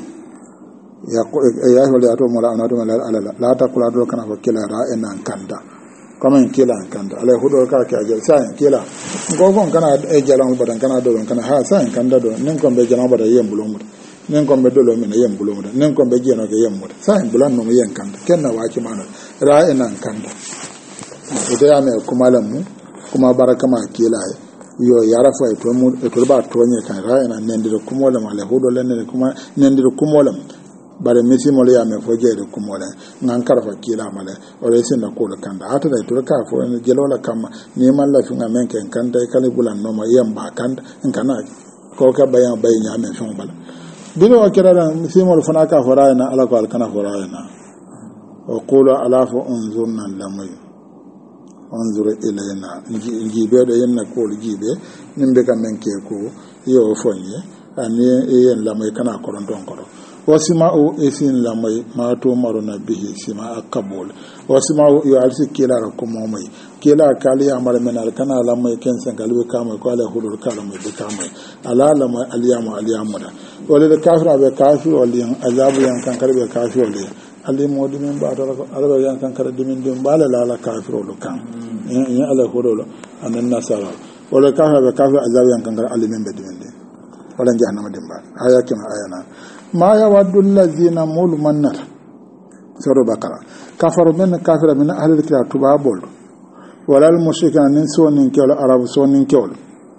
[SPEAKER 1] ya wala to mala ana to mala ala la ta kula do kana wakila ra'ina kanda kama kila kanda ala hudo ka ka je sai kila gogon kana e jalan badan kana do kana ha sai kanda do nin ko be jalan badan yem bulum nin ko be dolo min yem bulum nin ko be jeno ke yem mut sai bulan no yen kanda kenna waki mana ra'ina kanda ito ya me kuma lamu kuma baraka ma kila yo yara fa to mu to ba to nye kan ra'ina nendiro kuma lam ala hudo len kuma nendiro kuma lam bare misi mo ya me fo jeede kumole ngan karfa kila male o resin na ko kanda ata da to ka fo ne jelola kam ni man la finga men ken kanda kala bulan no ma yamba kanda en kana ko ka bayan nya men fon bala bilo akira da misi mo fana ka fora na ala ko al kana fora na o qulu ala fa unzurna lamay unzur ilayna ngi be do yenna ko jibe nimbe kam men ke ko yo fonye ani yen lamay kana ko don ko wasima'u isin lamai ma to maruna bihi sima akabul wasima'u yo alsi kila ra kuma mai kila kali amar men al kana lamai ken san galbe kama ko ala hudur kala mai be kama ala lamai aliyamu da wala da kafira be kafir waliyan azabu yan kan karbe kafir waliyan alimu dimin ba da alba yan kan karbe dimin dim bala la kafir wal kan in ala hudur anan nasara wala kafira be kafir azabu yan kan karbe alimin be dimin wala jahannama dim ba ayakin ayana ما يود الذين مول منر سورة بقرة كفر من كافر من أهل الكتاب تبابول ولا المشركين نسوا نكول عرب سوا نكول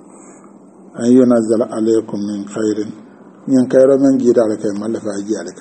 [SPEAKER 1] أن ينزل عليكم من خير من خير من جيد عليك ما لفاجي عليك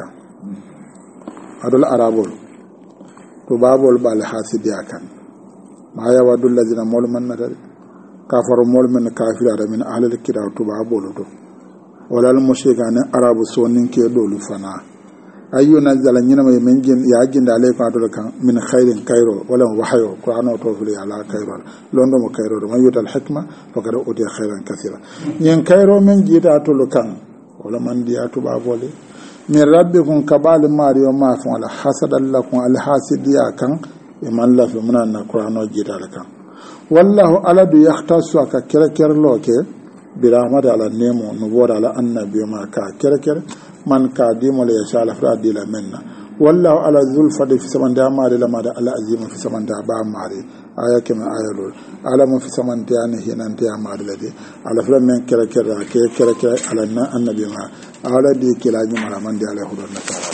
[SPEAKER 1] هذا العرب تبابول بالحاسد ياكن ما يود الذين مول منر كفر مول من كافر من أهل الكتاب تبابول wala al-mushrikana arabu sonin ke dolu fana ayyuna zalanyina mai menjin ya ginda alai ka to kan min khairin kairo wala wahyo qur'ano to fili ala kairo londo mo kairo do mayuta al-hikma fakada uti khairan kaseera nyen kairo men jita to kan wala man diya to ba bole min rabbikum kabal mariyo ma fa ala hasadallakum al-hasidiya kan e man la fi munan na qur'ano jita kan wallahu aladu yahtasu ka kira loke برحمة على النيمو نبور على النبي ما كا كركر من كاديم ولا يشال فراد دي لمنا والله على الزلفة في سمن دا ماري لما دا على عزيم في سمن دا با ماري آية كما آية لول على من في سمن دا نهينا دا ماري لدي على فرد من كركر كركر على النبي ما على دي كلا جمع من دي على هدو النصارى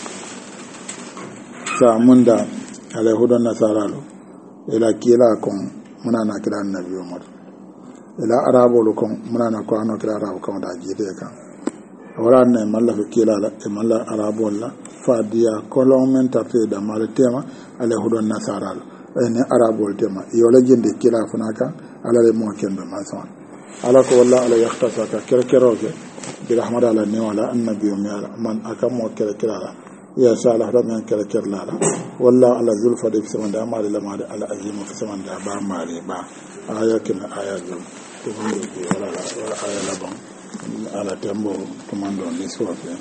[SPEAKER 1] سامن دا على هدو النصارى إلى كلا كون منانا كلا النبي عمر ila arabolu kon munana ko ano kira arabu kon da jide kan wala ne malla fi kila la e malla arabol la fa dia kolon men tafe da mal tema ala hudon nasaral ne arabol tema yo la jinde kila funaka ala le mo kendo mason ala ko walla ala yahtasa ka kerkeroge bi rahmat ala ne wala annabi man akam mo kerkera ya sala hada men kerker la walla ala zulfa de samanda mali la mali ala azim fi samanda ba mali ba ayakin ayazul tumundu wala aya labon ala tembo tumando ni sofe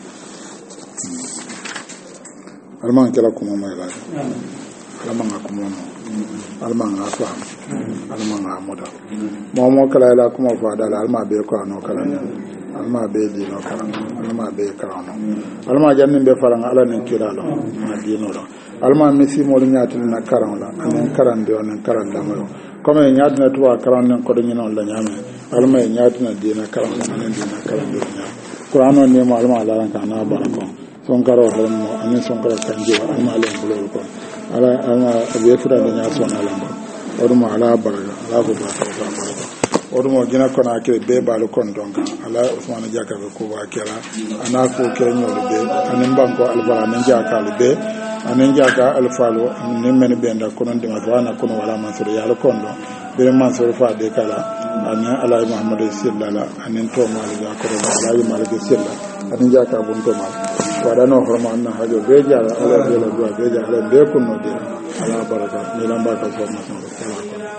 [SPEAKER 1] alman kala kuma mai la alman kuma no alman afa alman amoda mo kala la kuma fa dala alma be ko no kala alma be di no kala alma be kala no alma jannin be faranga ala nen kila lo ma di no lo alma misi mo nyaati na karan la anen karan de onen karan da mo comme nyaati na tuwa karan nen ko do nyino la nyame alma nyaati na di na karan anen di na karan do nyame qur'ano ne mo alma la ran kana barako son karo do mo anen son karo kanje alma le bulo ko ala ana be fura de nya son ala mo odumo ala baraka ala ko baraka odumo gina kona ke be balu kon donka ala usman jaka ko wa kera ana ko kera nyolu be anen banko albara nan jaka be anen jaka alfalo nin men be nda konon de madwana kono wala mansur ya al kondo be mansur fa de kala anen ala muhammad sallallahu anen to mal ya ko ala mal de sallallahu anen jaka bun to mal wada no horma anna hajo be jara ala be la do be jara be kunno de ala baraka ni lamba ka so ma